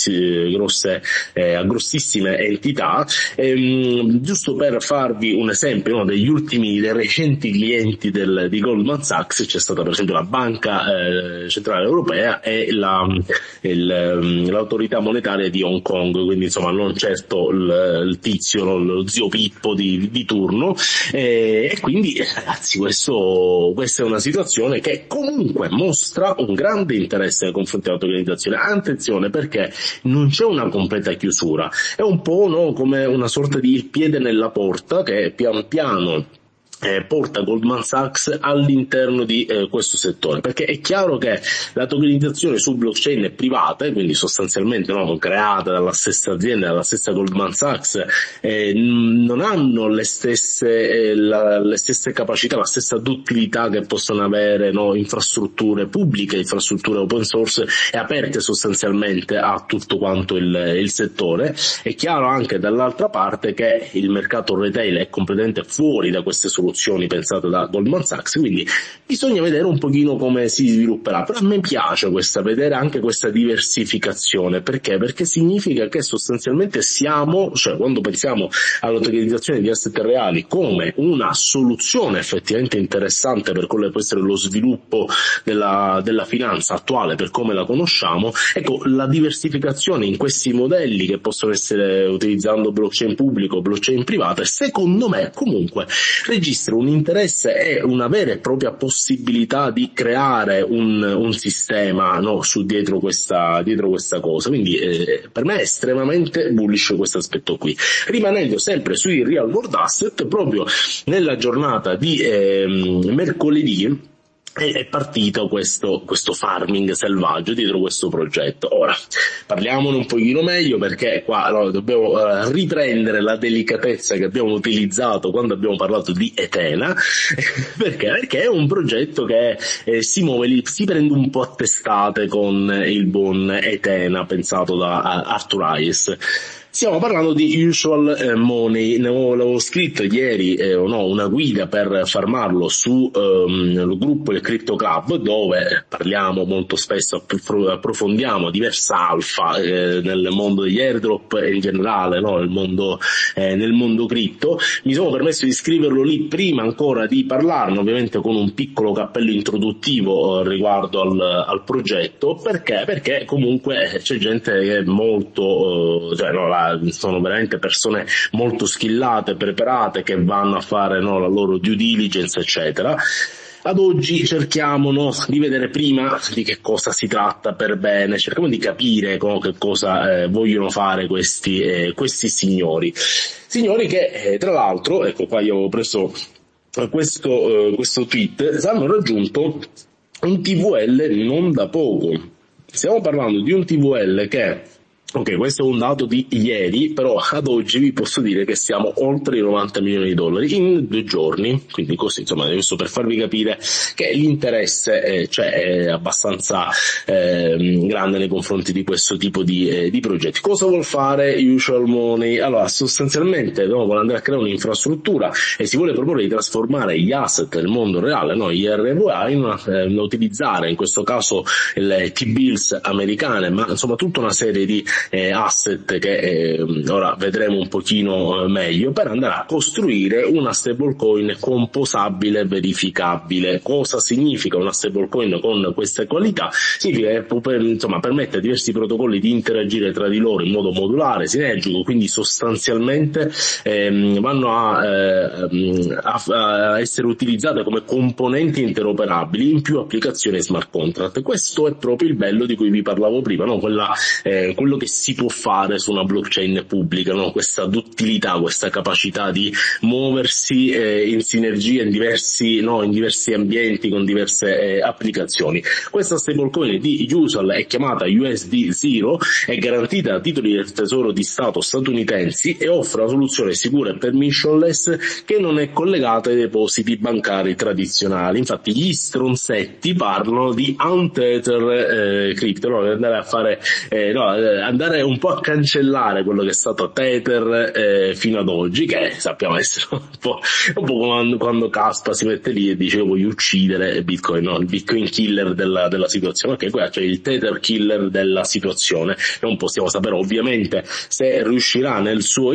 grossissime entità. Giusto per farvi un esempio, uno dei recenti clienti di Goldman Sachs c'è stata per esempio la Banca Centrale Europea e l'autorità monetaria di Hong Kong, quindi insomma non certo il tizio, lo zio Pippo di turno, e quindi ragazzi questa è una situazione che comunque mostra un grande interesse nei confronti dell'organizzazione. Attenzione, perché non c'è una completa chiusura, è un po' come una sorta di piede nella porta che pian piano porta Goldman Sachs all'interno di questo settore, perché è chiaro che la tokenizzazione su blockchain è privata, e quindi sostanzialmente creata dalla stessa azienda, dalla stessa Goldman Sachs, non hanno le stesse capacità, la stessa duttilità che possono avere infrastrutture pubbliche, infrastrutture open source e aperte sostanzialmente a tutto quanto il settore. È chiaro anche dall'altra parte che il mercato retail è completamente fuori da queste soluzioni pensate da Goldman Sachs, quindi bisogna vedere un pochino come si svilupperà. Però a me piace vedere anche questa diversificazione. Perché? Perché significa che sostanzialmente quando pensiamo alla tokenizzazione di asset reali come una soluzione effettivamente interessante per quello che può essere lo sviluppo della finanza attuale per come la conosciamo, ecco, la diversificazione in questi modelli che possono essere utilizzando blockchain pubblico o blockchain privata, secondo me comunque registra un interesse e una vera e propria possibilità di creare un sistema dietro questa cosa. Quindi per me è estremamente bullish questo aspetto qui. Rimanendo sempre sui real world asset, proprio nella giornata di mercoledì è partito questo farming selvaggio dietro questo progetto. Ora parliamone un pochino meglio, perché qua dobbiamo riprendere la delicatezza che abbiamo utilizzato quando abbiamo parlato di Ethena. Perché è un progetto che si prende un po' a testate con il buon Ethena pensato da Arthur Hayes. Stiamo parlando di Usual Money, ne avevo scritto ieri una guida per farmarlo su il gruppo del Crypto Club, dove parliamo molto spesso, approfondiamo diversa alfa nel mondo degli airdrop e in generale nel mondo cripto. Mi sono permesso di scriverlo lì prima ancora di parlarne, ovviamente con un piccolo cappello introduttivo riguardo al progetto, perché comunque c'è gente che è molto sono veramente persone molto skillate, preparate, che vanno a fare la loro due diligence, eccetera. Ad oggi cerchiamo di vedere prima di che cosa si tratta per bene, cerchiamo di capire che cosa vogliono fare questi signori che tra l'altro, ecco qua io avevo preso questo tweet, hanno raggiunto un TVL non da poco. Stiamo parlando di un TVL che, ok, questo è un dato di ieri, però ad oggi vi posso dire che siamo oltre i 90 milioni di dollari in 2 giorni, quindi così, insomma, giusto per farvi capire che l'interesse è abbastanza grande nei confronti di questo tipo di progetti. Cosa vuol fare Usual Money? Allora, sostanzialmente vuole andare a creare un'infrastruttura e si vuole proporre di trasformare gli asset del mondo reale, gli RWA, in utilizzare in questo caso le T-bills americane, ma insomma tutta una serie di asset che ora vedremo un pochino meglio, per andare a costruire una stablecoin composabile e verificabile. Cosa significa una stablecoin con queste qualità? Significa che permette a diversi protocolli di interagire tra di loro in modo modulare, sinergico, quindi sostanzialmente vanno a essere utilizzate come componenti interoperabili in più applicazioni e smart contract. Questo è proprio il bello di cui vi parlavo prima, quello che si può fare su una blockchain pubblica, questa duttilità, questa capacità di muoversi in sinergia in diversi ambienti con diverse applicazioni. Questa stablecoin di Usual è chiamata USD0, è garantita da titoli del tesoro di Stato statunitensi e offre una soluzione sicura e permissionless che non è collegata ai depositi bancari tradizionali. Infatti gli stronzetti parlano di untether crypto, andare un po' a cancellare quello che è stato Tether fino ad oggi, che sappiamo essere un po' quando Caspa si mette lì e dice io voglio uccidere Bitcoin, il Bitcoin killer della situazione. Ok, qua c'è il Tether killer della situazione, non possiamo sapere ovviamente se riuscirà nel suo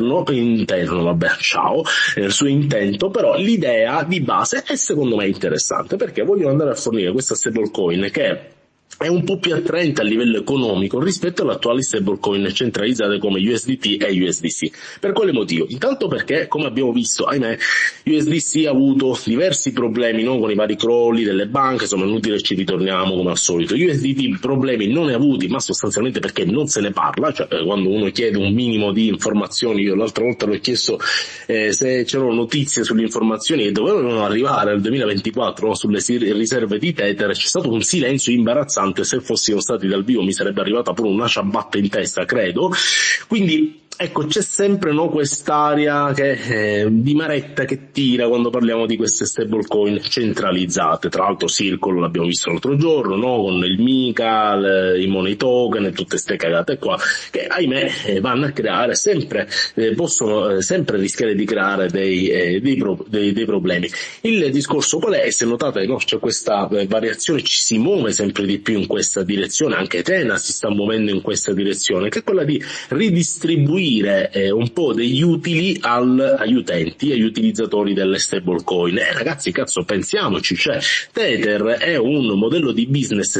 nel suo intento, però l'idea di base è secondo me interessante, perché vogliono andare a fornire questa stablecoin che è un po' più attraente a livello economico rispetto alle attuali stablecoin centralizzate come USDT e USDC. Per quale motivo? Intanto perché, come abbiamo visto, ahimè, USDC ha avuto diversi problemi con i vari crolli delle banche, insomma è inutile ci ritorniamo come al solito. USDT problemi non ne ha avuti, ma sostanzialmente perché non se ne parla, cioè quando uno chiede un minimo di informazioni, io l'altra volta l'ho chiesto se c'erano notizie sulle informazioni che dovevano arrivare nel 2024 sulle riserve di Tether, c'è stato un silenzio imbarazzante. Se fossimo stati dal vivo mi sarebbe arrivata pure una ciabatta in testa, credo. Quindi ecco, c'è sempre quest'area di maretta che tira quando parliamo di queste stablecoin centralizzate. Tra l'altro Circle l'abbiamo visto l'altro giorno, con il Mica, i money token e tutte ste cagate qua, che ahimè vanno a creare possono sempre rischiare di creare dei problemi. Il discorso qual è? Se notate c'è questa variazione, ci si muove sempre di più in questa direzione, anche Tena si sta muovendo in questa direzione, che è quella di ridistribuire un po' degli utili agli utenti, agli utilizzatori delle stablecoin. Ragazzi, cazzo, pensiamoci, Tether è un modello di business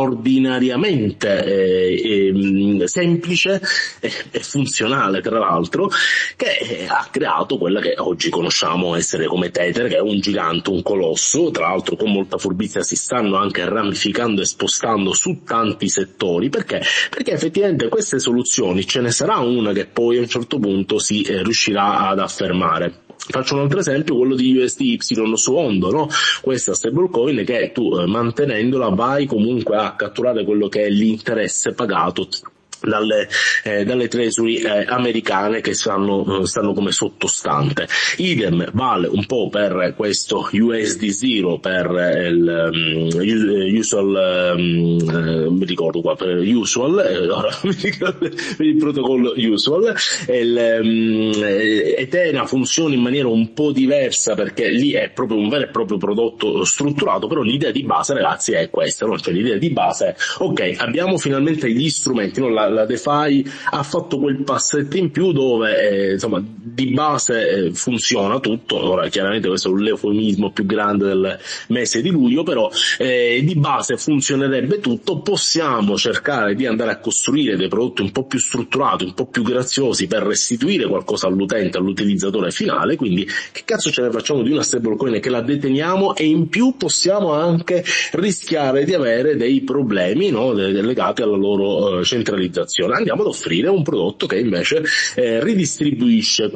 straordinariamente semplice e funzionale, tra l'altro, che ha creato quella che oggi conosciamo essere come Tether, che è un gigante, un colosso. Tra l'altro con molta furbizia si stanno anche ramificando e spostando su tanti settori. Perché effettivamente queste soluzioni, ce ne sarà una che poi a un certo punto si riuscirà ad affermare. Faccio un altro esempio, quello di USDY su Ondo, questa stablecoin che tu mantenendola vai comunque a catturare quello che è l'interesse pagato dalle treasury americane che stanno come sottostante. Idem vale un po' per questo USD0, per il usual, mi ricordo qua, per usual, ora mi ricordo, per il protocollo usual. Ethena funziona in maniera un po' diversa perché lì è proprio un vero e proprio prodotto strutturato, però l'idea di base, ragazzi, è questa, no? Cioè l'idea di base è, ok, abbiamo finalmente gli strumenti, no? La DeFi ha fatto quel passetto in più dove insomma di base funziona tutto. Ora chiaramente questo è un eufemismo più grande del mese di luglio, però di base funzionerebbe tutto. Possiamo cercare di andare a costruire dei prodotti un po' più strutturati, un po' più graziosi per restituire qualcosa all'utente, all'utilizzatore finale. Quindi che cazzo ce ne facciamo di una stablecoin che la deteniamo e in più possiamo anche rischiare di avere dei problemi, no, legati alla loro centralizzazione. Andiamo ad offrire un prodotto che invece ridistribuisce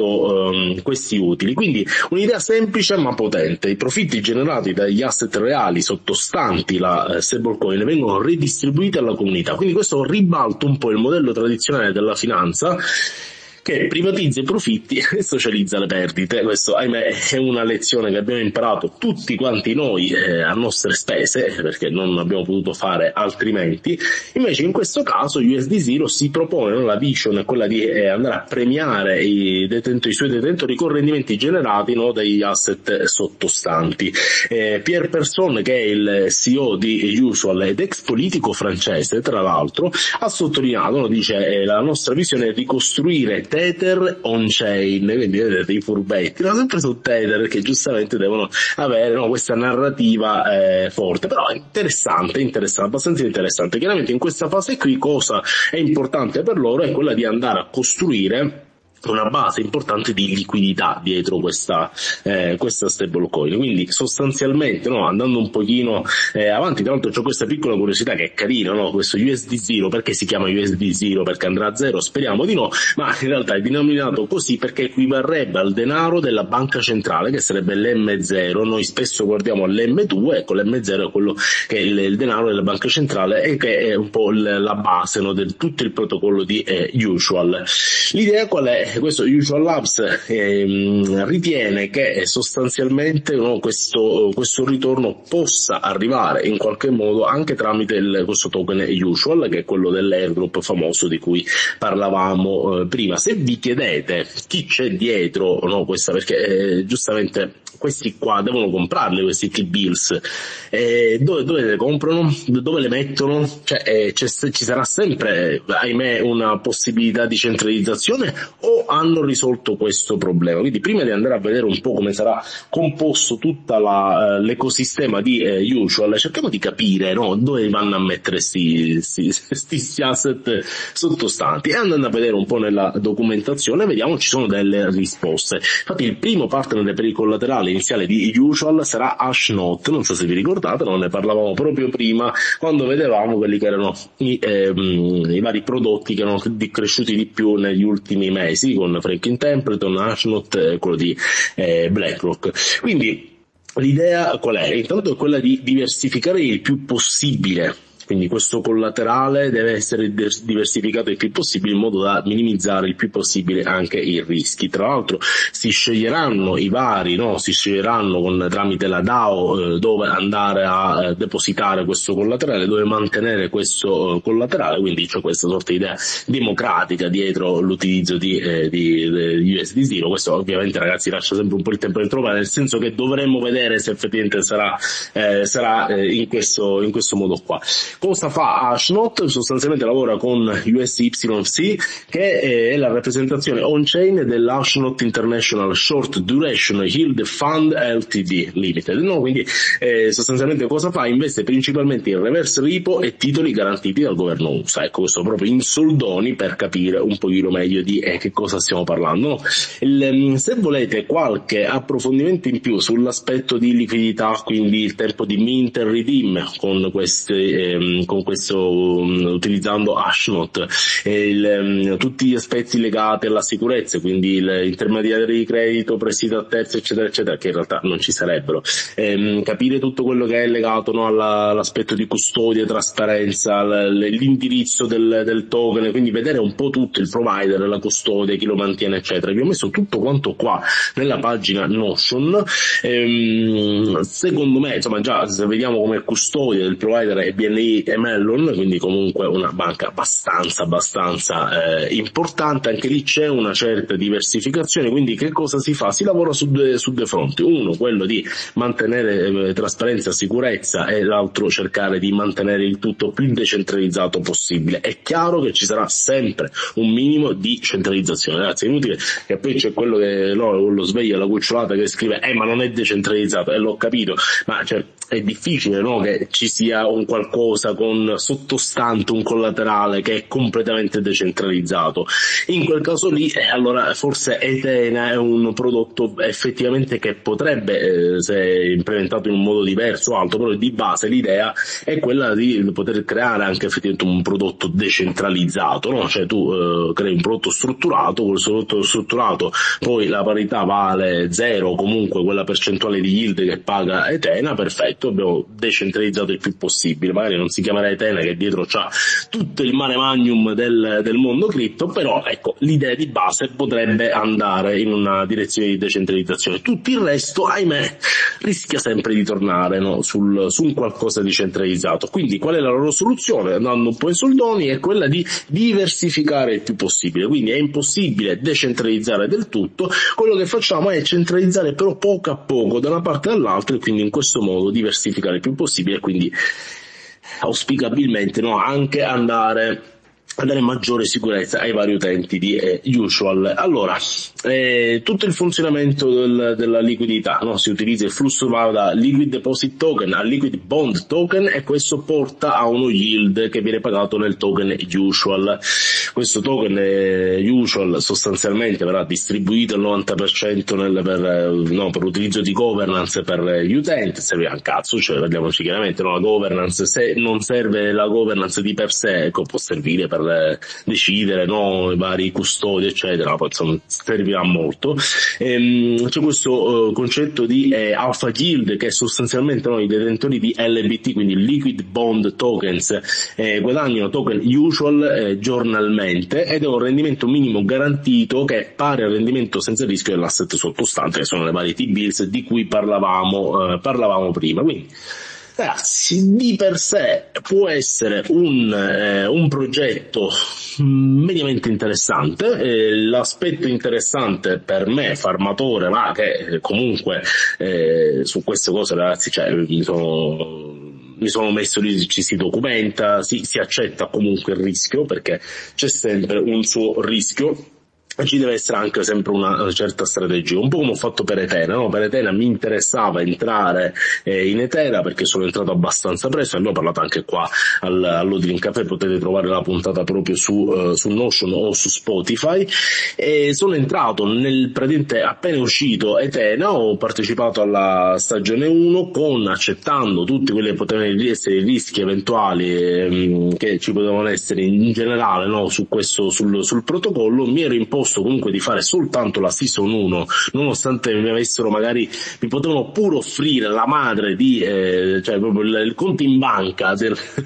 questi utili. Quindi un'idea semplice ma potente. I profitti generati dagli asset reali sottostanti la stablecoin vengono ridistribuiti alla comunità. Quindi questo ribalta un po' il modello tradizionale della finanza, che privatizza i profitti e socializza le perdite. Questo, ahimè, è una lezione che abbiamo imparato tutti quanti noi a nostre spese, perché non abbiamo potuto fare altrimenti. Invece in questo caso USD0 si propone, no, la vision è quella di andare a premiare i suoi detentori con rendimenti generati, no, dagli asset sottostanti. Pierre Persson, che è il CEO di Usual ed ex politico francese, tra l'altro, ha sottolineato, no, dice la nostra visione è ricostruire Tether on-chain, quindi vedete i furbetti, no, sempre su Tether, che giustamente devono avere, no, questa narrativa forte, però è interessante, abbastanza interessante. Chiaramente in questa fase qui cosa è importante per loro è quella di andare a costruire una base importante di liquidità dietro questa stablecoin. Quindi sostanzialmente, no, andando un pochino avanti, tra l'altro c'ho questa piccola curiosità che è carina, no, questo USD0, perché si chiama USD0? Perché andrà a zero? Speriamo di no, ma in realtà è denominato così perché equivarrebbe al denaro della banca centrale, che sarebbe l'M0. Noi spesso guardiamo all'M2, ecco, l'M0 è quello che è il denaro della banca centrale e che è un po' la base, no, del tutto il protocollo di Usual. L'idea qual è? Questo Usual Labs ritiene che sostanzialmente, no, questo ritorno possa arrivare in qualche modo anche tramite questo token Usual, che è quello dell'airdrop famoso di cui parlavamo prima. Se vi chiedete chi c'è dietro, no, questa, perché giustamente questi qua devono comprarli, questi T-bills, dove le comprano? Dove le mettono? Cioè, ci sarà sempre, ahimè, una possibilità di centralizzazione, o hanno risolto questo problema? Quindi prima di andare a vedere un po' come sarà composto tutto l'ecosistema di Usual, cerchiamo di capire, no, dove vanno a mettere sti asset sottostanti, e andando a vedere un po' nella documentazione vediamo ci sono delle risposte. Infatti il primo partner per il collaterale iniziale di Usual sarà Hashnote, non so se vi ricordate, no? Ne parlavamo proprio prima quando vedevamo quelli che erano i vari prodotti che erano cresciuti di più negli ultimi mesi, con Franklin Templeton, Hashnote, quello di BlackRock. Quindi l'idea qual è? Intanto è quella di diversificare il più possibile. Quindi questo collaterale deve essere diversificato il più possibile in modo da minimizzare il più possibile anche i rischi. Tra l'altro si sceglieranno tramite la DAO dove andare a depositare questo collaterale, dove mantenere questo collaterale, quindi c'è questa sorta di idea democratica dietro l'utilizzo di USD0. Questo ovviamente, ragazzi, lascia sempre un po' il tempo di trovare, nel senso che dovremmo vedere se effettivamente sarà in questo modo qua. Cosa fa Hashnote? Sostanzialmente lavora con USYC, che è la rappresentazione on-chain dell'Hashnote International Short Duration Yield Fund Ltd Limited. No? Quindi sostanzialmente cosa fa? Investe principalmente in reverse repo e titoli garantiti dal governo USA. Ecco, questo proprio in soldoni per capire un pochino meglio di che cosa stiamo parlando. No? Se volete qualche approfondimento in più sull'aspetto di liquidità, quindi il tempo di mint e redeem con questi utilizzando Hashnote, tutti gli aspetti legati alla sicurezza, quindi intermediari di credito, prestiti a terzi, eccetera, eccetera, che in realtà non ci sarebbero. Capire tutto quello che è legato, no, all'aspetto di custodia, trasparenza, l'indirizzo del token, quindi vedere un po' tutto, il provider, la custodia, chi lo mantiene, eccetera. Vi ho messo tutto quanto qua nella pagina Notion. Secondo me, insomma, già se vediamo come custodia del provider è BNI e Mellon, quindi comunque una banca abbastanza importante. Anche lì c'è una certa diversificazione, quindi che cosa si fa? Si lavora su due fronti: uno, quello di mantenere trasparenza, sicurezza, e l'altro cercare di mantenere il tutto più decentralizzato possibile. È chiaro che ci sarà sempre un minimo di centralizzazione, ragazzi, è inutile che poi c'è quello che lo sveglia la cucciolata che scrive ma non è decentralizzato, e l'ho capito, ma cioè è difficile, no, che ci sia un qualcosa con sottostante, un collaterale che è completamente decentralizzato. In quel caso lì allora forse Ethena è un prodotto effettivamente che potrebbe, se implementato in un modo diverso o altro, però di base l'idea è quella di poter creare anche effettivamente un prodotto decentralizzato, no? Cioè tu crei un prodotto strutturato, quel prodotto strutturato poi la parità vale 0, comunque quella percentuale di yield che paga Ethena, perfetto, abbiamo decentralizzato il più possibile. Magari non si chiamerà Ethena, che dietro c'ha tutto il mare magnum del mondo cripto, però ecco, l'idea di base potrebbe andare in una direzione di decentralizzazione. Tutto il resto, ahimè, rischia sempre di tornare, no, su un qualcosa di centralizzato. Quindi qual è la loro soluzione, andando un po' in soldoni, è quella di diversificare il più possibile. Quindi è impossibile decentralizzare del tutto, quello che facciamo è centralizzare però poco a poco da una parte all'altra, e quindi in questo modo diversificare il più possibile, e quindi auspicabilmente, no, anche andare a dare maggiore sicurezza ai vari utenti di Usual. Allora, tutto il funzionamento della liquidità, no? Si utilizza il flusso da Liquid Deposit Token a Liquid Bond Token, e questo porta a uno yield che viene pagato nel token Usual. Questo token Usual sostanzialmente verrà distribuito al 90% per l'utilizzo di governance per gli utenti. Serve a un cazzo, cioè parliamoci chiaramente, no? La governance, se non serve la governance di per sé, ecco, può servire per decidere, no, i vari custodi eccetera, poi insomma servirà molto. C'è questo concetto di alpha yield, che è sostanzialmente, no, i detentori di LBT, quindi Liquid Bond Tokens, guadagnano token Usual giornalmente, ed è un rendimento minimo garantito che è pari al rendimento senza rischio dell'asset sottostante, che sono le varie T-bills di cui parlavamo prima. Quindi ragazzi, di per sé può essere un progetto mediamente interessante. L'aspetto interessante per me, farmatore, ma che comunque su queste cose, ragazzi, cioè mi sono messo lì, ci si documenta, si accetta comunque il rischio, perché c'è sempre un suo rischio. Ci deve essere anche sempre una certa strategia, un po' come ho fatto per Ethena, no? Per Ethena mi interessava entrare in Ethena perché sono entrato abbastanza presto, e ne ho parlato anche qua all'Odin Café, potete trovare la puntata proprio su Notion o su Spotify. E sono entrato praticamente appena uscito Ethena, ho partecipato alla stagione 1 accettando tutti quelli che potevano essere i rischi eventuali che ci potevano essere in generale, no? Su questo, sul protocollo. Mi ero imposto comunque di fare soltanto la season 1, nonostante mi potevano pure offrire la madre cioè proprio il conto in banca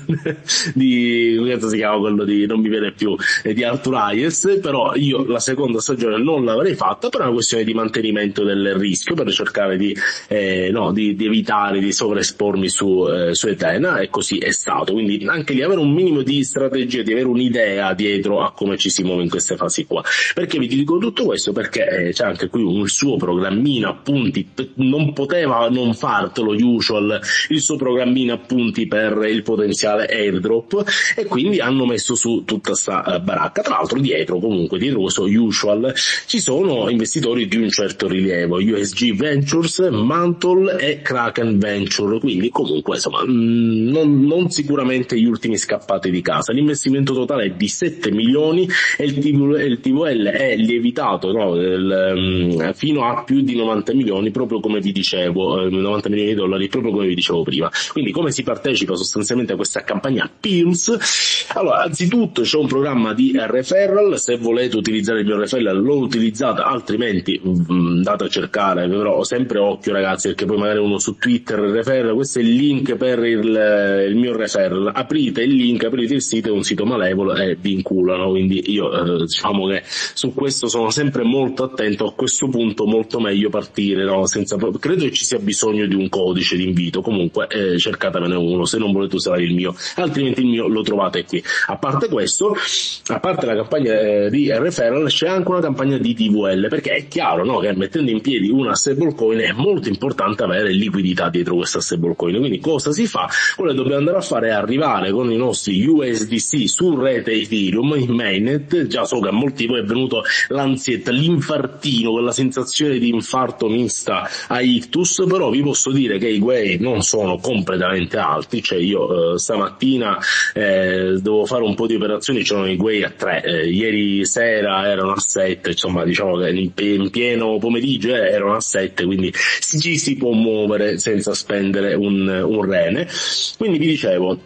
di questo si chiama quello di non mi viene più, di Arthur Hayes, però io la seconda stagione non l'avrei fatta per una questione di mantenimento del rischio, per cercare di evitare di sovraespormi su Ethena, e così è stato. Quindi anche lì avere un minimo di strategia, di avere un'idea dietro a come ci si muove in queste fasi qua. Perché vi dico tutto questo? Perché c'è anche qui un suo programmino appunti, non poteva non fartelo Usual, il suo programmino appunti per il potenziale airdrop, e quindi hanno messo su tutta sta baracca. Tra l'altro dietro questo Usual ci sono investitori di un certo rilievo: USG Ventures, Mantle e Kraken Venture, quindi comunque insomma non sicuramente gli ultimi scappati di casa. L'investimento totale è di 7 milioni e il TVL è lievitato, no, fino a più di 90 milioni, proprio come vi dicevo, 90 milioni di dollari, proprio come vi dicevo prima. Quindi come si partecipa sostanzialmente a questa campagna Pills? Allora, anzitutto c'è un programma di referral, se volete utilizzare il mio referral lo utilizzate, altrimenti andate a cercare, però sempre occhio ragazzi, perché poi magari uno su Twitter referral, questo è il link per il mio referral, aprite il link, aprite il sito, è un sito malevolo e vi inculano, quindi io diciamo che su questo sono sempre molto attento, a questo punto molto meglio partire, no? Credo che ci sia bisogno di un codice di invito, comunque cercatevene uno se non volete usare il mio, altrimenti il mio lo trovate qui. A parte questo, a parte la campagna di referral, c'è anche una campagna di TVL, perché è chiaro, no, che mettendo in piedi una stablecoin è molto importante avere liquidità dietro questa stablecoin. Quindi cosa si fa? Quello che dobbiamo andare a fare è arrivare con i nostri USDC su rete Ethereum in mainnet. Già so che a molti di voi è venuto l'ansietta, l'infartino, quella sensazione di infarto mista a ictus, però vi posso dire che i guai non sono completamente alti, cioè io stamattina dovevo fare un po' di operazioni, c'erano i guai a 3, ieri sera erano a 7, insomma diciamo che in pieno pomeriggio erano a 7, quindi ci si può muovere senza spendere un rene. Quindi vi dicevo,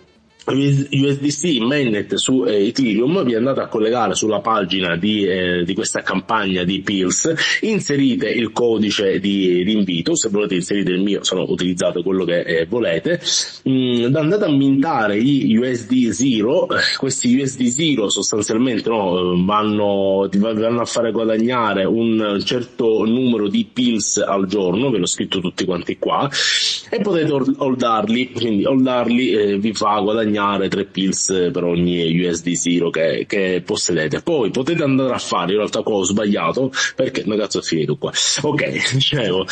USDC mainnet su Ethereum, vi andate a collegare sulla pagina di questa campagna di Pills, inserite il codice di invito, se volete inserite il mio, se no utilizzate quello che volete, andate a mintare gli USD Zero. Questi USD Zero sostanzialmente vanno a fare guadagnare un certo numero di Pills al giorno, ve l'ho scritto tutti quanti qua, e potete holdarli, quindi holdarli vi fa guadagnare 3 Pills per ogni USD Zero che possedete. Poi potete andare a fare, in realtà qua ho sbagliato, perché ma cazzo è finito qua, ok, dicevo,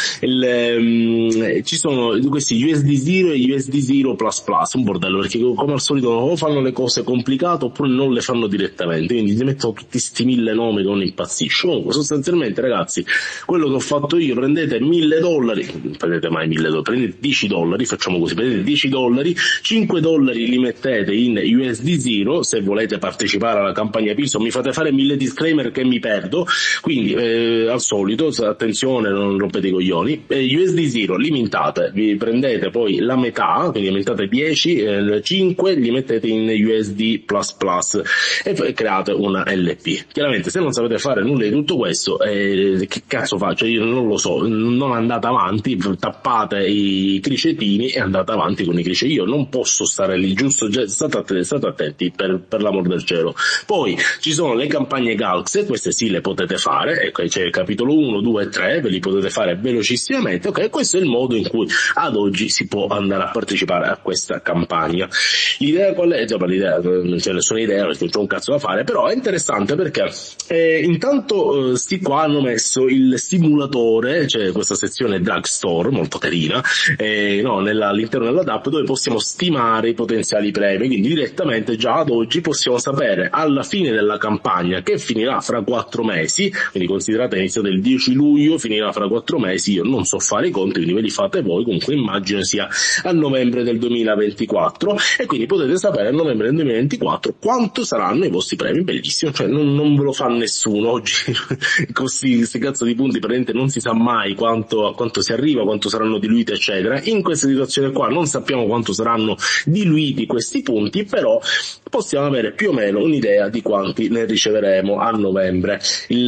ci sono questi USD Zero e USD Zero Plus Plus, un bordello, perché come al solito o fanno le cose complicate oppure non le fanno direttamente, quindi ti mettono tutti sti 1000 nomi che non impazzisce. Comunque sostanzialmente ragazzi, quello che ho fatto io, prendete $1.000, prendete mai $1.000, prendete $10, facciamo così, prendete $10, $5 li mettete in USD Zero, se volete partecipare alla campagna Pills. Mi fate fare 1000 disclaimer che mi perdo, quindi al solito attenzione, non rompete i coglioni. USD Zero li mintate, vi prendete poi la metà, quindi mintate 10, 5 li mettete in USD plus plus e poi create una LP. Chiaramente se non sapete fare nulla di tutto questo, che cazzo faccio? Io non lo so, non andate avanti, tappate i cricetini e andate avanti con i cricetini. Io non posso stare lì, giusto? State attenti per l'amor del cielo. Poi ci sono le campagne Galaxy, queste sì le potete fare, ecco, c'è il capitolo 1, 2 e 3, ve li potete fare velocissimamente. Ok, questo è il modo in cui ad oggi si può andare a partecipare a questa campagna. L'idea qual è? L'idea, non c'è nessuna idea perché non c'è un cazzo da fare, però è interessante perché intanto sti qua hanno messo il simulatore, cioè questa sezione drugstore molto carina, all'interno dell'app, dove possiamo stimare i potenziali premi, quindi direttamente già ad oggi possiamo sapere alla fine della campagna, che finirà fra 4 mesi, quindi considerate iniziato il 10 luglio, finirà fra 4 mesi, io non so fare i conti, quindi ve li fate voi, comunque immagino sia a novembre del 2024, e quindi potete sapere a novembre del 2024 quanto saranno i vostri premi. Bellissimo, cioè non ve lo fa nessuno oggi questi cazzo di punti, praticamente non si sa mai quanto si arriva, quanto saranno diluiti eccetera. In questa situazione qua non sappiamo quanto saranno diluiti questi punti, però possiamo avere più o meno un'idea di quanti ne riceveremo a novembre.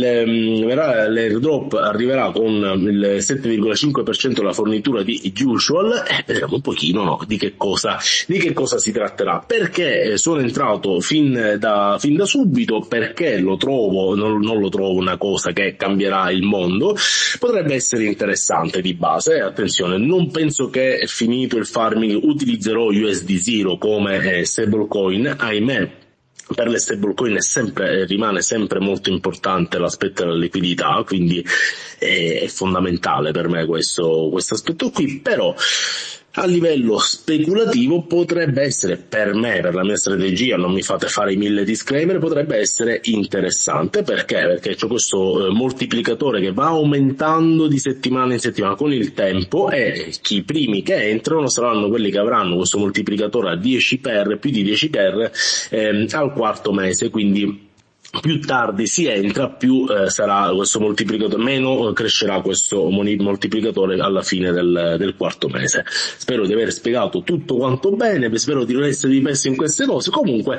L'airdrop arriverà con il 7,5% della fornitura di usual, e vedremo un pochino di che cosa si tratterà. Perché sono entrato fin da subito? Perché non lo trovo una cosa che cambierà il mondo. Potrebbe essere interessante di base, attenzione, non penso che finito il farming utilizzerò USD Zero come stablecoin, ahimè. Per le stablecoin rimane sempre molto importante l'aspetto della liquidità, quindi è fondamentale per me questo aspetto qui, però a livello speculativo potrebbe essere, per me, per la mia strategia, non mi fate fare i 1000 disclaimer, potrebbe essere interessante. Perché c'è questo moltiplicatore che va aumentando di settimana in settimana con il tempo, e i primi che entrano saranno quelli che avranno questo moltiplicatore a 10x, più di 10x al quarto mese, quindi più tardi si entra, più sarà questo moltiplicatore, meno crescerà questo moltiplicatore alla fine del quarto mese. Spero di aver spiegato tutto quanto bene, spero di non essere rimesso in queste cose. Comunque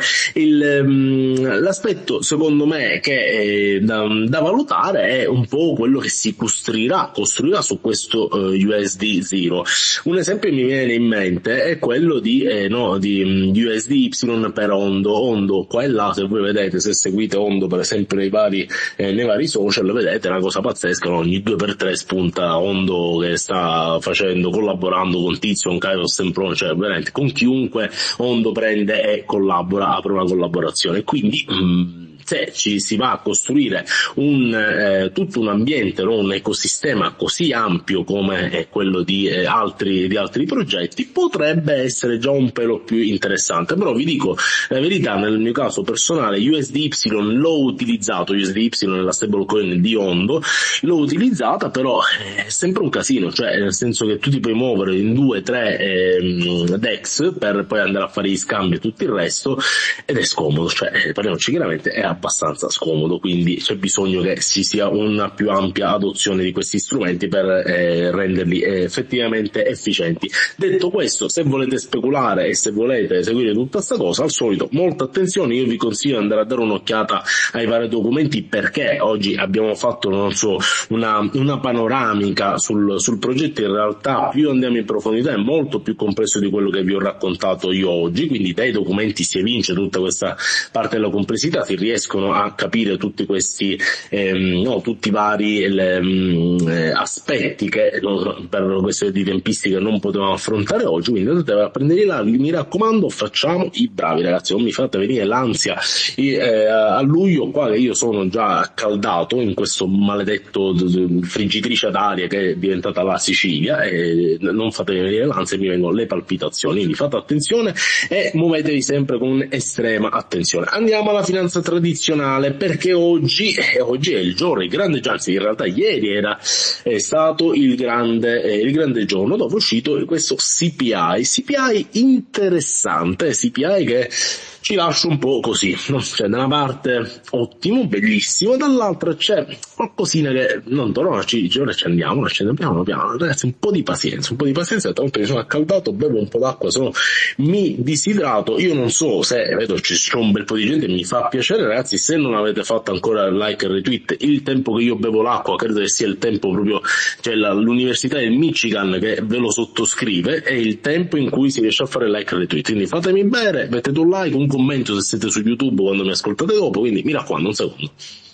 l'aspetto secondo me che è da valutare è un po' quello che si costruirà su questo USD Zero. Un esempio che mi viene in mente è quello di USDY per Ondo qua e là. Se voi vedete, se seguite Ondo per esempio nei vari social, vedete una cosa pazzesca, no? Ogni 2x3 spunta Ondo che sta collaborando con Tizio, con Caio Semprone, cioè veramente con chiunque Ondo prende e collabora, apre una collaborazione. Quindi se ci si va a costruire tutto un ambiente, no? Un ecosistema così ampio come è quello di altri progetti, potrebbe essere già un pelo più interessante. Però vi dico la verità, nel mio caso personale USDY l'ho utilizzato, USDY nella stablecoin di Ondo l'ho utilizzata, però è sempre un casino, cioè nel senso che tu ti puoi muovere in 2-3 DEX per poi andare a fare gli scambi e tutto il resto, ed è scomodo, cioè parliamoci chiaramente, è abbastanza scomodo. Quindi c'è bisogno che ci sia una più ampia adozione di questi strumenti per renderli effettivamente efficienti. Detto questo, se volete speculare e se volete seguire tutta sta cosa, al solito molta attenzione, io vi consiglio di andare a dare un'occhiata ai vari documenti, perché oggi abbiamo fatto una panoramica sul progetto. In realtà più andiamo in profondità è molto più complesso di quello che vi ho raccontato io oggi, quindi dai documenti si evince tutta questa parte della complessità, si riescono a capire tutti questi tutti i vari aspetti che per questione di tempistica non potevamo affrontare oggi. Quindi andate a prendere i live, mi raccomando, facciamo i bravi ragazzi, non mi fate venire l'ansia a luglio qua, che io sono già accaldato in questo maledetto friggitrice ad aria che è diventata la Sicilia, e non fate venire l'ansia, mi vengono le palpitazioni. Quindi fate attenzione e muovetevi sempre con estrema attenzione. Andiamo alla finanza tradizionale, perché oggi è il giorno, il grande, anzi in realtà ieri è stato il grande giorno dove è uscito questo CPI interessante, CPI che ci lascia un po' così, no? Cioè da una parte ottimo, bellissimo, dall'altra c'è qualcosina che non torna, ci dice ora ci andiamo piano piano, ragazzi, un po' di pazienza, tra l'altro mi sono accaldato, bevo un po' d'acqua, mi disidrato. Io non so se, vedo c'è un bel po' di gente, mi fa piacere ragazzi, se non avete fatto ancora il like e il retweet, il tempo che io bevo l'acqua credo che sia il tempo proprio, cioè l'università del Michigan che ve lo sottoscrive, è il tempo in cui si riesce a fare il like e il retweet. Quindi fatemi bene, mettete un like, un commento se siete su YouTube quando mi ascoltate dopo, quindi mi raccomando, un secondo.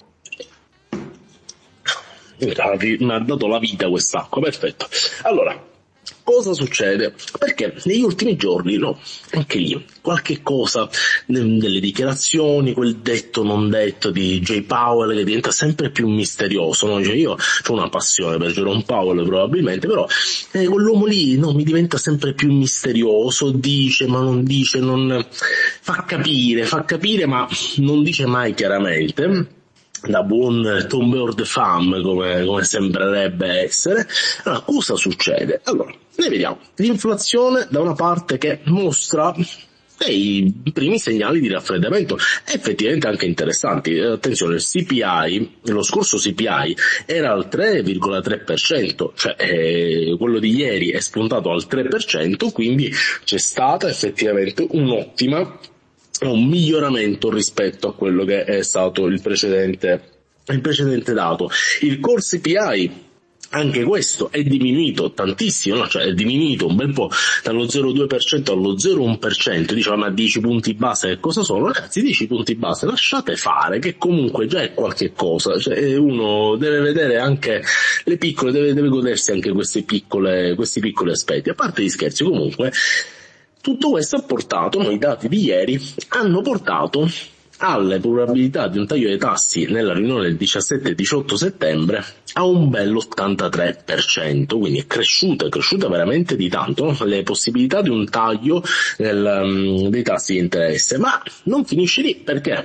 Mi ha dato la vita quest'acqua, perfetto. Allora, cosa succede? Perché negli ultimi giorni, no, anche lì, qualche cosa delle dichiarazioni, quel detto non detto di Jay Powell che diventa sempre più misterioso, no? Cioè io ho una passione per Jerome Powell probabilmente, però quell'uomo lì no, mi diventa sempre più misterioso, dice ma non dice, non fa capire ma non dice mai chiaramente, da buon tombeur de femme come sembrerebbe essere. Allora, cosa succede? Allora, ne vediamo l'inflazione da una parte che mostra i primi segnali di raffreddamento effettivamente anche interessanti. Attenzione, il CPI, lo scorso CPI era al 3,3%, cioè quello di ieri è spuntato al 3%, quindi c'è stata effettivamente un miglioramento rispetto a quello che è stato il precedente dato. Il core CPI, anche questo è diminuito tantissimo, no? Cioè è diminuito un bel po', dallo 0,2% allo 0,1%. Diciamo, ma 10 punti base che cosa sono? Ragazzi, 10 punti base lasciate fare, che comunque già è qualche cosa, cioè uno deve vedere anche le piccole, deve godersi anche questi piccoli aspetti. A parte gli scherzi, comunque tutto questo ha portato, i dati di ieri hanno portato alle probabilità di un taglio dei tassi nella riunione del 17 e 18 settembre a un bell'83%, quindi è cresciuta veramente di tanto, no? Le possibilità di un taglio dei tassi di interesse. Ma non finisce lì, perché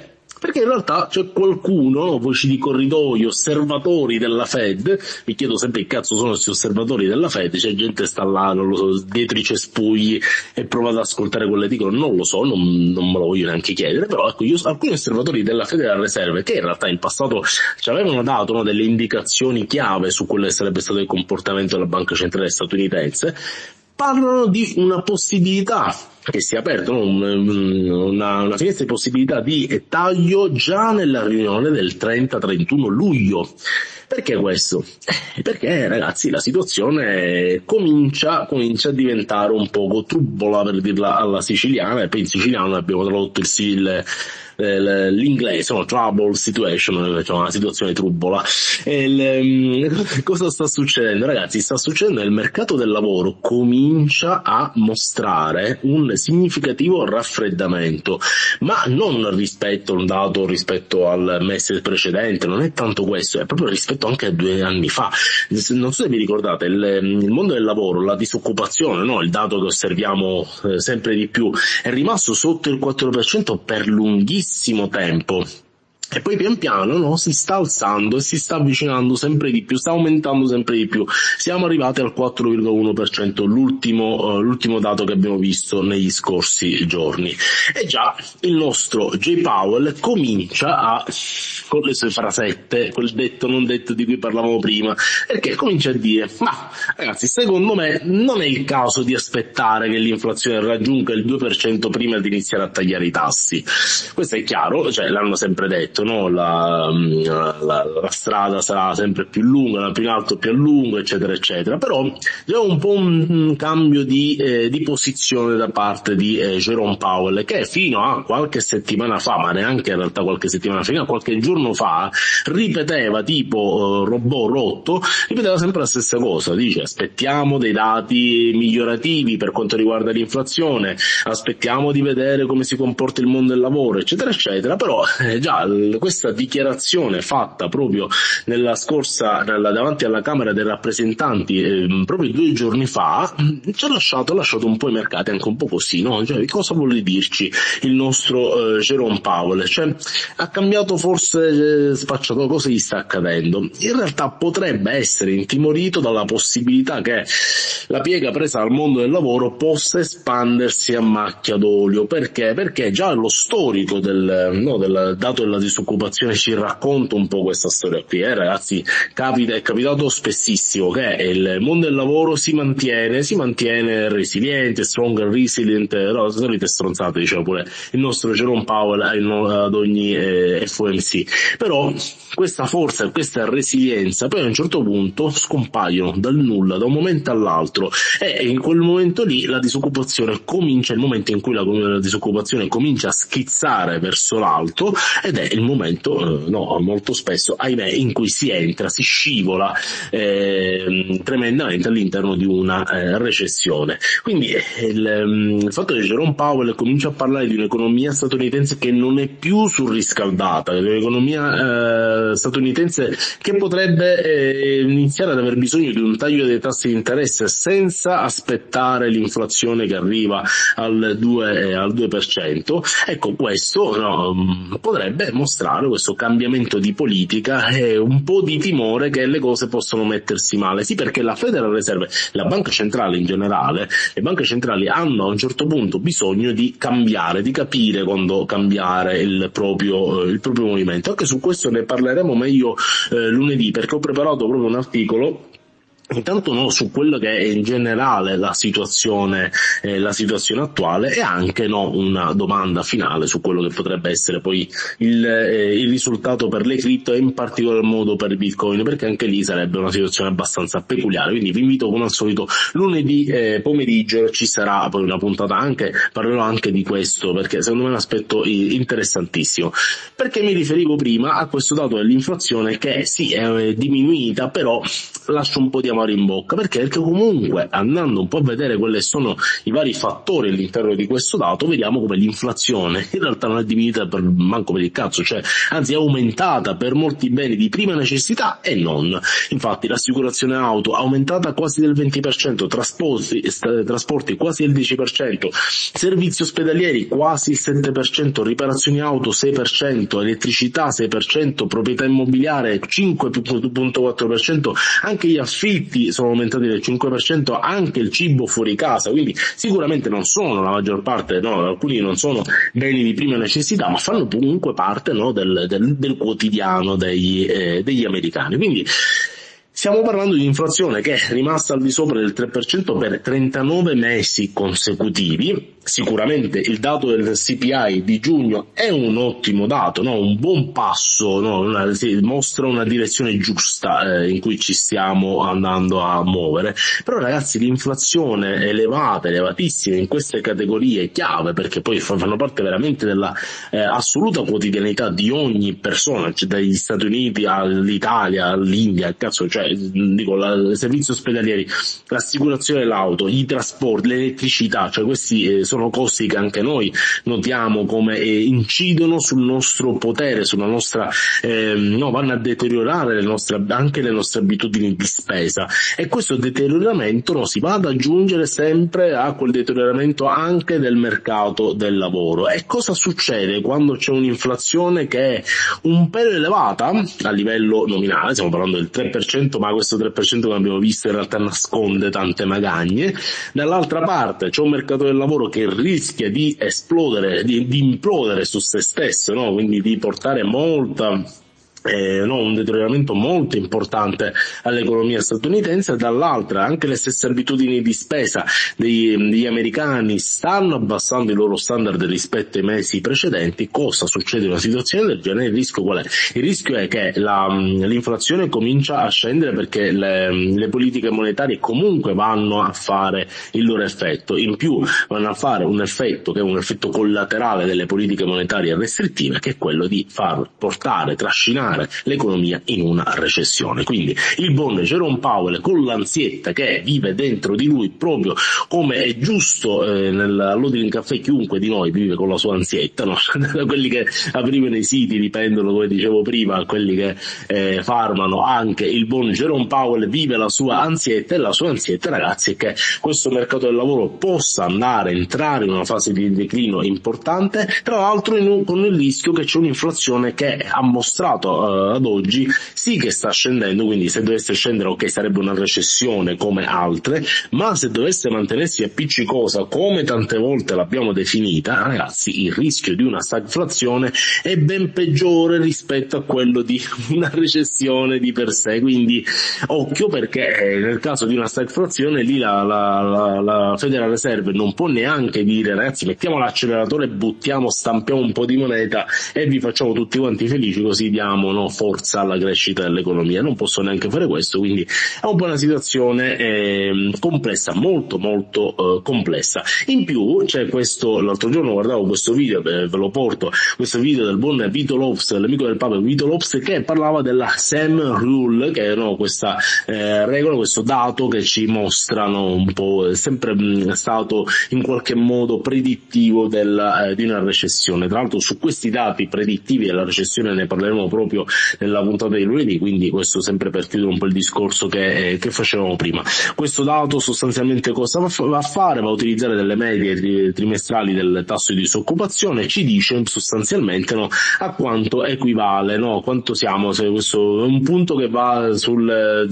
Perché in realtà c'è qualcuno, voci di corridoio, osservatori della Fed, mi chiedo sempre che cazzo sono questi osservatori della Fed, c'è gente che sta là, non lo so, dietro i cespugli e prova ad ascoltare quello che dicono, non lo so, non me lo voglio neanche chiedere, però ecco, alcuni osservatori della Federal Reserve, che in realtà in passato ci avevano dato, no, delle indicazioni chiave su quello che sarebbe stato il comportamento della Banca Centrale statunitense, parlano di una possibilità che si è aperta, no? una finestra di possibilità di taglio già nella riunione del 30-31 luglio. Perché questo? Perché ragazzi la situazione comincia a diventare un poco trubbola, per dirla alla siciliana, e poi in siciliano abbiamo tradotto l'inglese, no? Trouble situation, cioè una situazione trubbola. Cosa sta succedendo? Ragazzi, sta succedendo che il mercato del lavoro comincia a mostrare un significativo raffreddamento, ma non rispetto a un dato rispetto al mese precedente, non è tanto questo, è proprio rispetto anche a 2 anni fa. Non so se vi ricordate, il mondo del lavoro, la disoccupazione, no? Il dato che osserviamo sempre di più, è rimasto sotto il 4% per lunghissimo tempo. E poi pian piano, no, si sta alzando e si sta avvicinando sempre di più, sta aumentando sempre di più. Siamo arrivati al 4,1%, l'ultimo dato che abbiamo visto negli scorsi giorni. E già il nostro Jay Powell comincia con le sue frasette, quel detto non detto di cui parlavamo prima, perché comincia a dire, ma ragazzi, secondo me non è il caso di aspettare che l'inflazione raggiunga il 2% prima di iniziare a tagliare i tassi. Questo è chiaro, cioè l'hanno sempre detto, no? La strada sarà sempre più lunga, più in alto più a lungo, eccetera eccetera, però c'è un po' un cambio di posizione da parte di Jerome Powell, che fino a qualche settimana fa, ma neanche in realtà qualche settimana fa, fino a qualche giorno fa, ripeteva tipo robot rotto, ripeteva sempre la stessa cosa, dice aspettiamo dei dati migliorativi per quanto riguarda l'inflazione, aspettiamo di vedere come si comporta il mondo del lavoro, eccetera eccetera, però già questa dichiarazione fatta proprio davanti alla Camera dei Rappresentanti proprio 2 giorni fa ci ha lasciato un po' i mercati anche un po' così, no? Cioè, cosa vuole dirci il nostro Jerome Powell? Cioè, ha cambiato forse spacciato, cosa gli sta accadendo? In realtà potrebbe essere intimorito dalla possibilità che la piega presa dal mondo del lavoro possa espandersi a macchia d'olio. Perché? Perché già lo storico del dato della disoccupazione ci racconta un po' questa storia qui, ragazzi. È capitato spessissimo che il mondo del lavoro si mantiene resiliente, strong and resilient, no, solite stronzate, diceva pure il nostro Jerome Powell ad ogni FOMC. Però questa forza e questa resilienza poi a un certo punto scompaiono dal nulla, da un momento all'altro, e in quel momento lì la disoccupazione comincia, il momento in cui la disoccupazione comincia a schizzare verso l'alto, ed è il momento, molto spesso, ahimè, in cui si scivola tremendamente all'interno di una recessione. Quindi il fatto che Jerome Powell comincia a parlare di un'economia statunitense che non è più surriscaldata, di un'economia statunitense che potrebbe iniziare ad aver bisogno di un taglio dei tassi di interesse senza aspettare l'inflazione che arriva al 2%, ecco, questo potrebbe mostrare questo cambiamento di politica e un po' di timore che le cose possono mettersi male. Sì, perché la Federal Reserve, la banca centrale in generale, le banche centrali hanno a un certo punto bisogno di cambiare, di capire quando cambiare il proprio movimento. Anche su questo ne parleremo meglio lunedì, perché ho preparato proprio un articolo intanto su quello che è in generale la situazione attuale, e anche una domanda finale su quello che potrebbe essere poi il risultato per le cripto, e in particolar modo per Bitcoin, perché anche lì sarebbe una situazione abbastanza peculiare. Quindi vi invito, come al solito, lunedì pomeriggio ci sarà poi una puntata, parlerò anche di questo, perché secondo me è un aspetto interessantissimo. Perché mi riferivo prima a questo dato dell'inflazione che sì è diminuita, però lascia un po' di amaro in bocca. Perché comunque, andando un po' a vedere quali sono i vari fattori all'interno di questo dato, vediamo come l'inflazione in realtà non è diminuita manco per il cazzo, cioè anzi è aumentata per molti beni di prima necessità e non. Infatti l'assicurazione auto aumentata quasi del 20%, trasporti quasi il 10%, servizi ospedalieri quasi il 7%, riparazioni auto 6%, elettricità 6%, proprietà immobiliare 5.4%, anche gli affitti sono aumentati del 5%, anche il cibo fuori casa. Quindi sicuramente non sono la maggior parte, no, alcuni non sono beni di prima necessità, ma fanno comunque parte, no, del quotidiano degli americani. Quindi stiamo parlando di inflazione che è rimasta al di sopra del 3% per 39 mesi consecutivi. Sicuramente il dato del CPI di giugno è un ottimo dato, no? Un buon passo, no? Mostra una direzione giusta in cui ci stiamo andando a muovere. Però ragazzi, l'inflazione elevatissima in queste categorie chiave, perché poi fanno parte veramente della assoluta quotidianità di ogni persona, cioè dagli Stati Uniti all'Italia, all'India, cazzo, cioè dico, i servizi ospedalieri, l'assicurazione dell'auto, i trasporti, l'elettricità, cioè questi sono costi che anche noi notiamo come incidono sul nostro potere, sulla nostra vanno a deteriorare anche le nostre abitudini di spesa, e questo deterioramento si va ad aggiungere sempre a quel deterioramento anche del mercato del lavoro. E cosa succede quando c'è un'inflazione che è un pelo elevata a livello nominale? Stiamo parlando del 3%, ma questo 3% come abbiamo visto in realtà nasconde tante magagne. Dall'altra parte c'è un mercato del lavoro che rischia di esplodere, di implodere su se stesso, no? Quindi di portare un deterioramento molto importante all'economia statunitense. Dall'altra anche le stesse abitudini di spesa degli americani stanno abbassando i loro standard rispetto ai mesi precedenti. Cosa succede in una situazione del genere? Il rischio qual è? Il rischio è che l'inflazione comincia a scendere, perché le politiche monetarie comunque vanno a fare il loro effetto, in più vanno a fare un effetto che è un effetto collaterale delle politiche monetarie restrittive, che è quello di trascinare l'economia in una recessione. Quindi il buon Jerome Powell, con l'ansietta che vive dentro di lui, proprio come è giusto nell'Ordine Caffè, chiunque di noi vive con la sua ansietta, no? Da quelli che aprivano i siti dipendono, come dicevo prima, a quelli che farmano. Anche il buon Jerome Powell vive la sua ansietta, e la sua ansietta, ragazzi, è che questo mercato del lavoro possa entrare in una fase di declino importante, tra l'altro con il rischio che c'è un'inflazione che ha mostrato ad oggi sì che sta scendendo. Quindi se dovesse scendere, ok, sarebbe una recessione come altre, ma se dovesse mantenersi appiccicosa come tante volte l'abbiamo definita, ragazzi, il rischio di una stagflazione è ben peggiore rispetto a quello di una recessione di per sé. Quindi occhio, perché nel caso di una stagflazione lì la Federal Reserve non può neanche dire: ragazzi, mettiamo l'acceleratore, stampiamo un po' di moneta e vi facciamo tutti quanti felici, così diamo forza alla crescita dell'economia. Non posso neanche fare questo, quindi è un po' una situazione complessa, molto molto complessa. In più c'è questo, l'altro giorno guardavo questo video, ve lo porto, questo video del buon Vito Lopes, l'amico del Papa Vito Lopes, che parlava della SEM Rule, che è questa regola, questo dato che ci mostrano un po', è sempre stato in qualche modo predittivo di una recessione. Tra l'altro su questi dati predittivi della recessione ne parleremo proprio nella puntata di lunedì, quindi questo sempre per chiudere un po' il discorso che facevamo prima. Questo dato sostanzialmente cosa va a fare? Va a utilizzare delle medie trimestrali del tasso di disoccupazione, ci dice sostanzialmente a quanto equivale, quanto siamo, se questo è un punto che va sul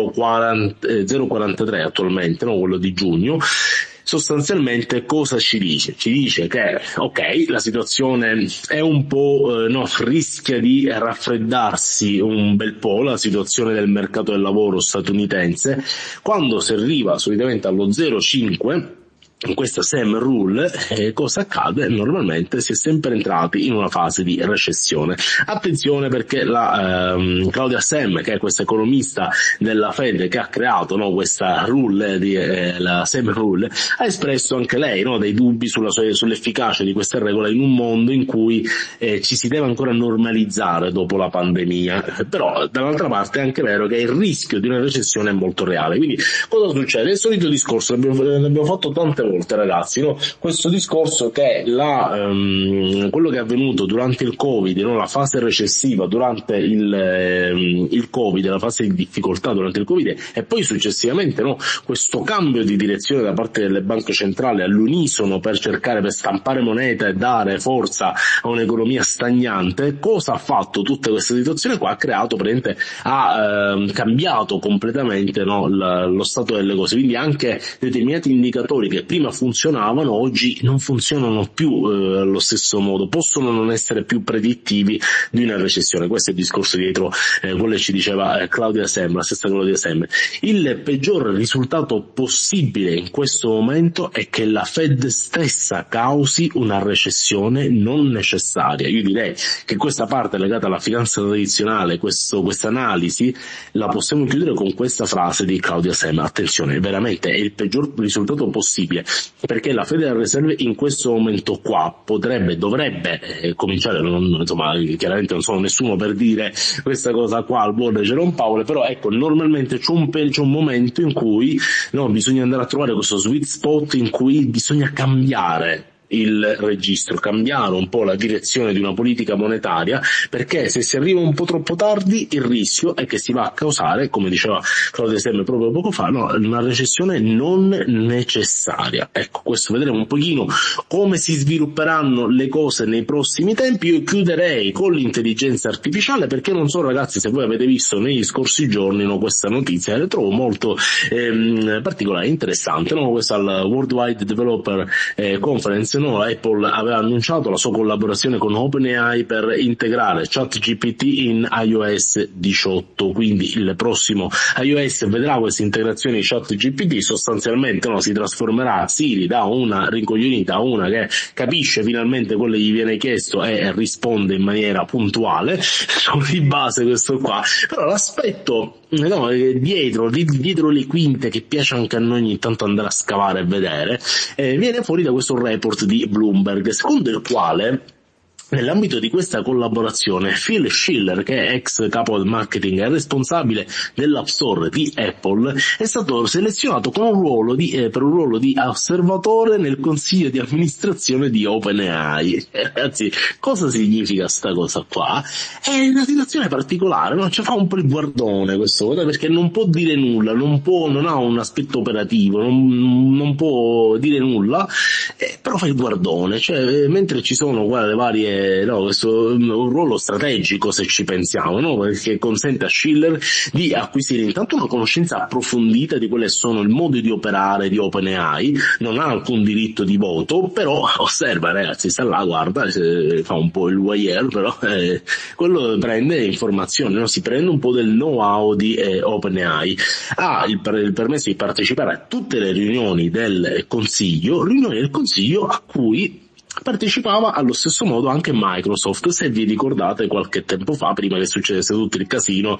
0,43 attualmente, quello di giugno. Sostanzialmente cosa ci dice? Ci dice che ok, la situazione è un po' rischia di raffreddarsi un bel po', la situazione del mercato del lavoro statunitense, quando si arriva solitamente allo 0,5 in questa SEM rule, cosa accade? Normalmente si è sempre entrati in una fase di recessione. Attenzione, perché la Claudia Sem, che è questa economista della Fed che ha creato, no, questa rule, la SEM rule, ha espresso anche lei, no, dei dubbi sull'efficacia di queste regole in un mondo in cui ci si deve ancora normalizzare dopo la pandemia. Però dall'altra parte è anche vero che il rischio di una recessione è molto reale. Quindi cosa succede? Il solito discorso, l'abbiamo fatto tante volte, ragazzi, no? Questo discorso che quello che è avvenuto durante il Covid, no? La fase recessiva durante il Covid, la fase di difficoltà durante il Covid, e poi successivamente, no? Questo cambio di direzione da parte delle banche centrali all'unisono per cercare, per stampare moneta e dare forza a un'economia stagnante. Cosa ha fatto tutta questa situazione qua? Ha creato, ha cambiato completamente, no, lo stato delle cose. Quindi anche determinati indicatori che prima funzionavano oggi non funzionano più allo stesso modo, possono non essere più predittivi di una recessione. Questo è il discorso dietro quello che ci diceva Claudia Sem, la stessa Claudia Sem. Il peggior risultato possibile in questo momento è che la Fed stessa causi una recessione non necessaria. Io direi che questa parte legata alla finanza tradizionale, questa analisi, la possiamo chiudere con questa frase di Claudia Sem. Attenzione, veramente è il peggior risultato possibile, perché la Federal Reserve in questo momento qua dovrebbe cominciare, insomma, chiaramente non sono nessuno per dire questa cosa qua al buon Jerome Powell, però ecco, normalmente c'è un momento in cui, no, bisogna andare a trovare questo sweet spot in cui bisogna cambiare il registro, cambiare un po' la direzione di una politica monetaria, perché se si arriva un po' troppo tardi il rischio è che si va a causare, come diceva Claudia Sem proprio poco fa, no, una recessione non necessaria. Ecco, questo vedremo un pochino come si svilupperanno le cose nei prossimi tempi. Io chiuderei con l'intelligenza artificiale, perché non so, ragazzi, se voi avete visto negli scorsi giorni, no, questa notizia, la trovo molto particolare, interessante, no? Questa al Worldwide Developer Conference, no, Apple aveva annunciato la sua collaborazione con OpenAI per integrare ChatGPT in iOS 18, quindi il prossimo iOS vedrà questa integrazione di ChatGPT. Sostanzialmente, no, si trasformerà Siri da una rincoglionita a una che capisce finalmente quello che gli viene chiesto e risponde in maniera puntuale, di base questo qua. Però l'aspetto, no, dietro le quinte, che piace anche a noi ogni tanto andare a scavare e vedere, viene fuori da questo report di Bloomberg, secondo il quale nell'ambito di questa collaborazione Phil Schiller, che è ex capo del marketing e responsabile dell'App Store di Apple, è stato selezionato con per un ruolo di osservatore nel consiglio di amministrazione di OpenAI. Ragazzi, cosa significa sta cosa qua? È una situazione particolare, no? Cioè fa un po' il guardone questo, perché non può dire nulla, non ha un aspetto operativo, non può dire nulla, però fa il guardone, cioè mentre ci sono, guarda, le varie, no, questo un ruolo strategico, se ci pensiamo, no? Perché consente a Schiller di acquisire intanto una conoscenza approfondita di quali sono il modo di operare di OpenAI. Non ha alcun diritto di voto, però osserva, ragazzi, sta là, guarda, fa un po' il voyeur, però quello prende informazioni, no? Si prende un po' del know-how di OpenAI. Ha il permesso di partecipare a tutte le riunioni del consiglio a cui partecipava allo stesso modo anche Microsoft, se vi ricordate qualche tempo fa, prima che succedesse tutto il casino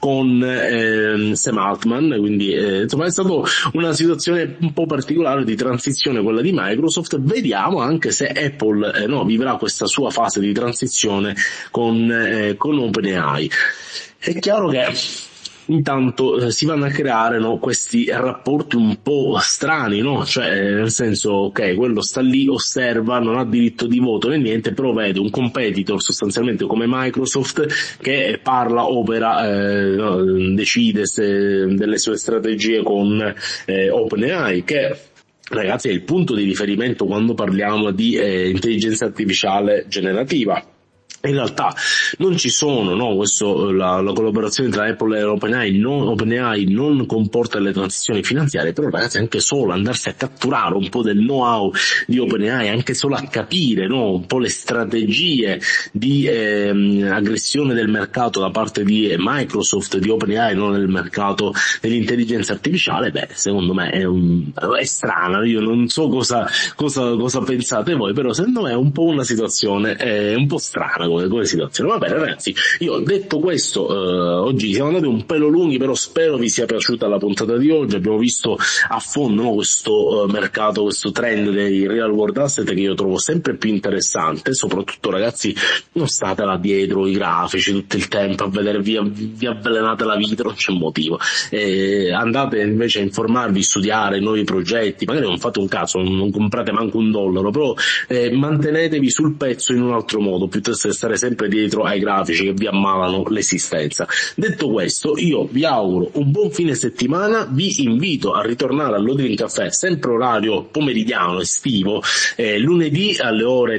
con Sam Altman. Quindi insomma è stata una situazione un po' particolare di transizione quella di Microsoft. Vediamo anche se Apple vivrà questa sua fase di transizione con OpenAI. È chiaro che intanto si vanno a creare, no, questi rapporti un po' strani, no? Cioè nel senso, ok, quello sta lì, osserva, non ha diritto di voto né niente, però vede un competitor sostanzialmente come Microsoft che parla, opera, decide delle sue strategie con OpenAI, che, ragazzi, è il punto di riferimento quando parliamo di intelligenza artificiale generativa. In realtà non ci sono, no? La collaborazione tra Apple e OpenAI non comporta le transazioni finanziarie, però ragazzi anche solo andarsi a catturare un po' del know-how di OpenAI, anche solo a capire, no? Un po' le strategie di aggressione del mercato da parte di Microsoft, di OpenAI, no? Nel mercato dell'intelligenza artificiale, secondo me è strana, io non so cosa pensate voi, però secondo me è un po' una situazione un po' strana come situazione. Va bene ragazzi, io detto questo, oggi siamo andati un pelo lunghi, però spero vi sia piaciuta la puntata di oggi. Abbiamo visto a fondo, no, questo mercato, questo trend dei real world asset che io trovo sempre più interessante. Soprattutto ragazzi, non state là dietro i grafici tutto il tempo a vedere, vi avvelenate la vita, non c'è motivo. Andate invece a informarvi, studiare nuovi progetti, magari non fate un cazzo, non comprate manco $1, però mantenetevi sul pezzo in un altro modo, piuttosto che stare sempre dietro ai grafici che vi ammalano l'esistenza. Detto questo, io vi auguro un buon fine settimana, vi invito a ritornare all'Odin Caffè, sempre orario pomeridiano estivo, lunedì alle ore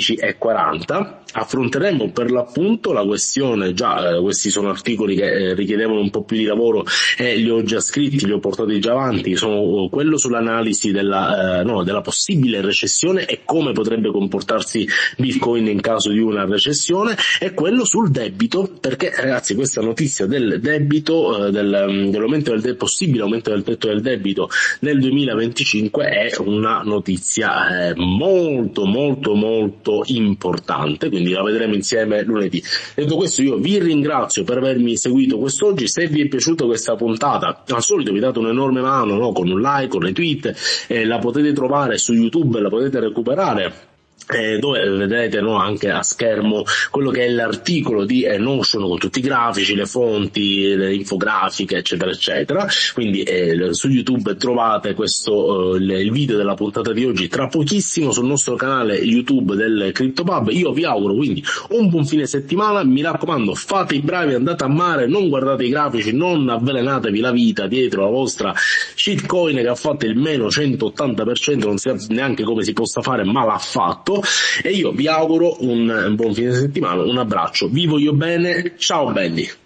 13:40. Affronteremo per l'appunto la questione, questi sono articoli che richiedevano un po' più di lavoro e li ho già scritti, li ho portati già avanti, sono quello sull'analisi della possibile recessione e come potrebbe comportarsi Bitcoin in caso di una recessione, e quello sul debito, perché ragazzi questa notizia del debito, dell'aumento possibile aumento del tetto del debito nel 2025 è una notizia molto molto molto importante, quindi la vedremo insieme lunedì. Detto questo, io vi ringrazio per avermi seguito quest'oggi. Se vi è piaciuta questa puntata, al solito vi date un'enorme mano, no? Con un like, con retweet, la potete trovare su YouTube, la potete recuperare, dove vedrete, no, anche a schermo quello che è l'articolo di Notion con tutti i grafici, le fonti, le infografiche eccetera eccetera. Quindi su YouTube trovate questo il video della puntata di oggi tra pochissimo sul nostro canale YouTube del CryptoPub. Io vi auguro quindi un buon fine settimana, mi raccomando, fate i bravi, andate a mare, non guardate i grafici, non avvelenatevi la vita dietro la vostra shitcoin che ha fatto il meno 180%, non si sa neanche come si possa fare, ma l'ha fatto. E io vi auguro un buon fine settimana, un abbraccio, vi voglio bene, ciao belli.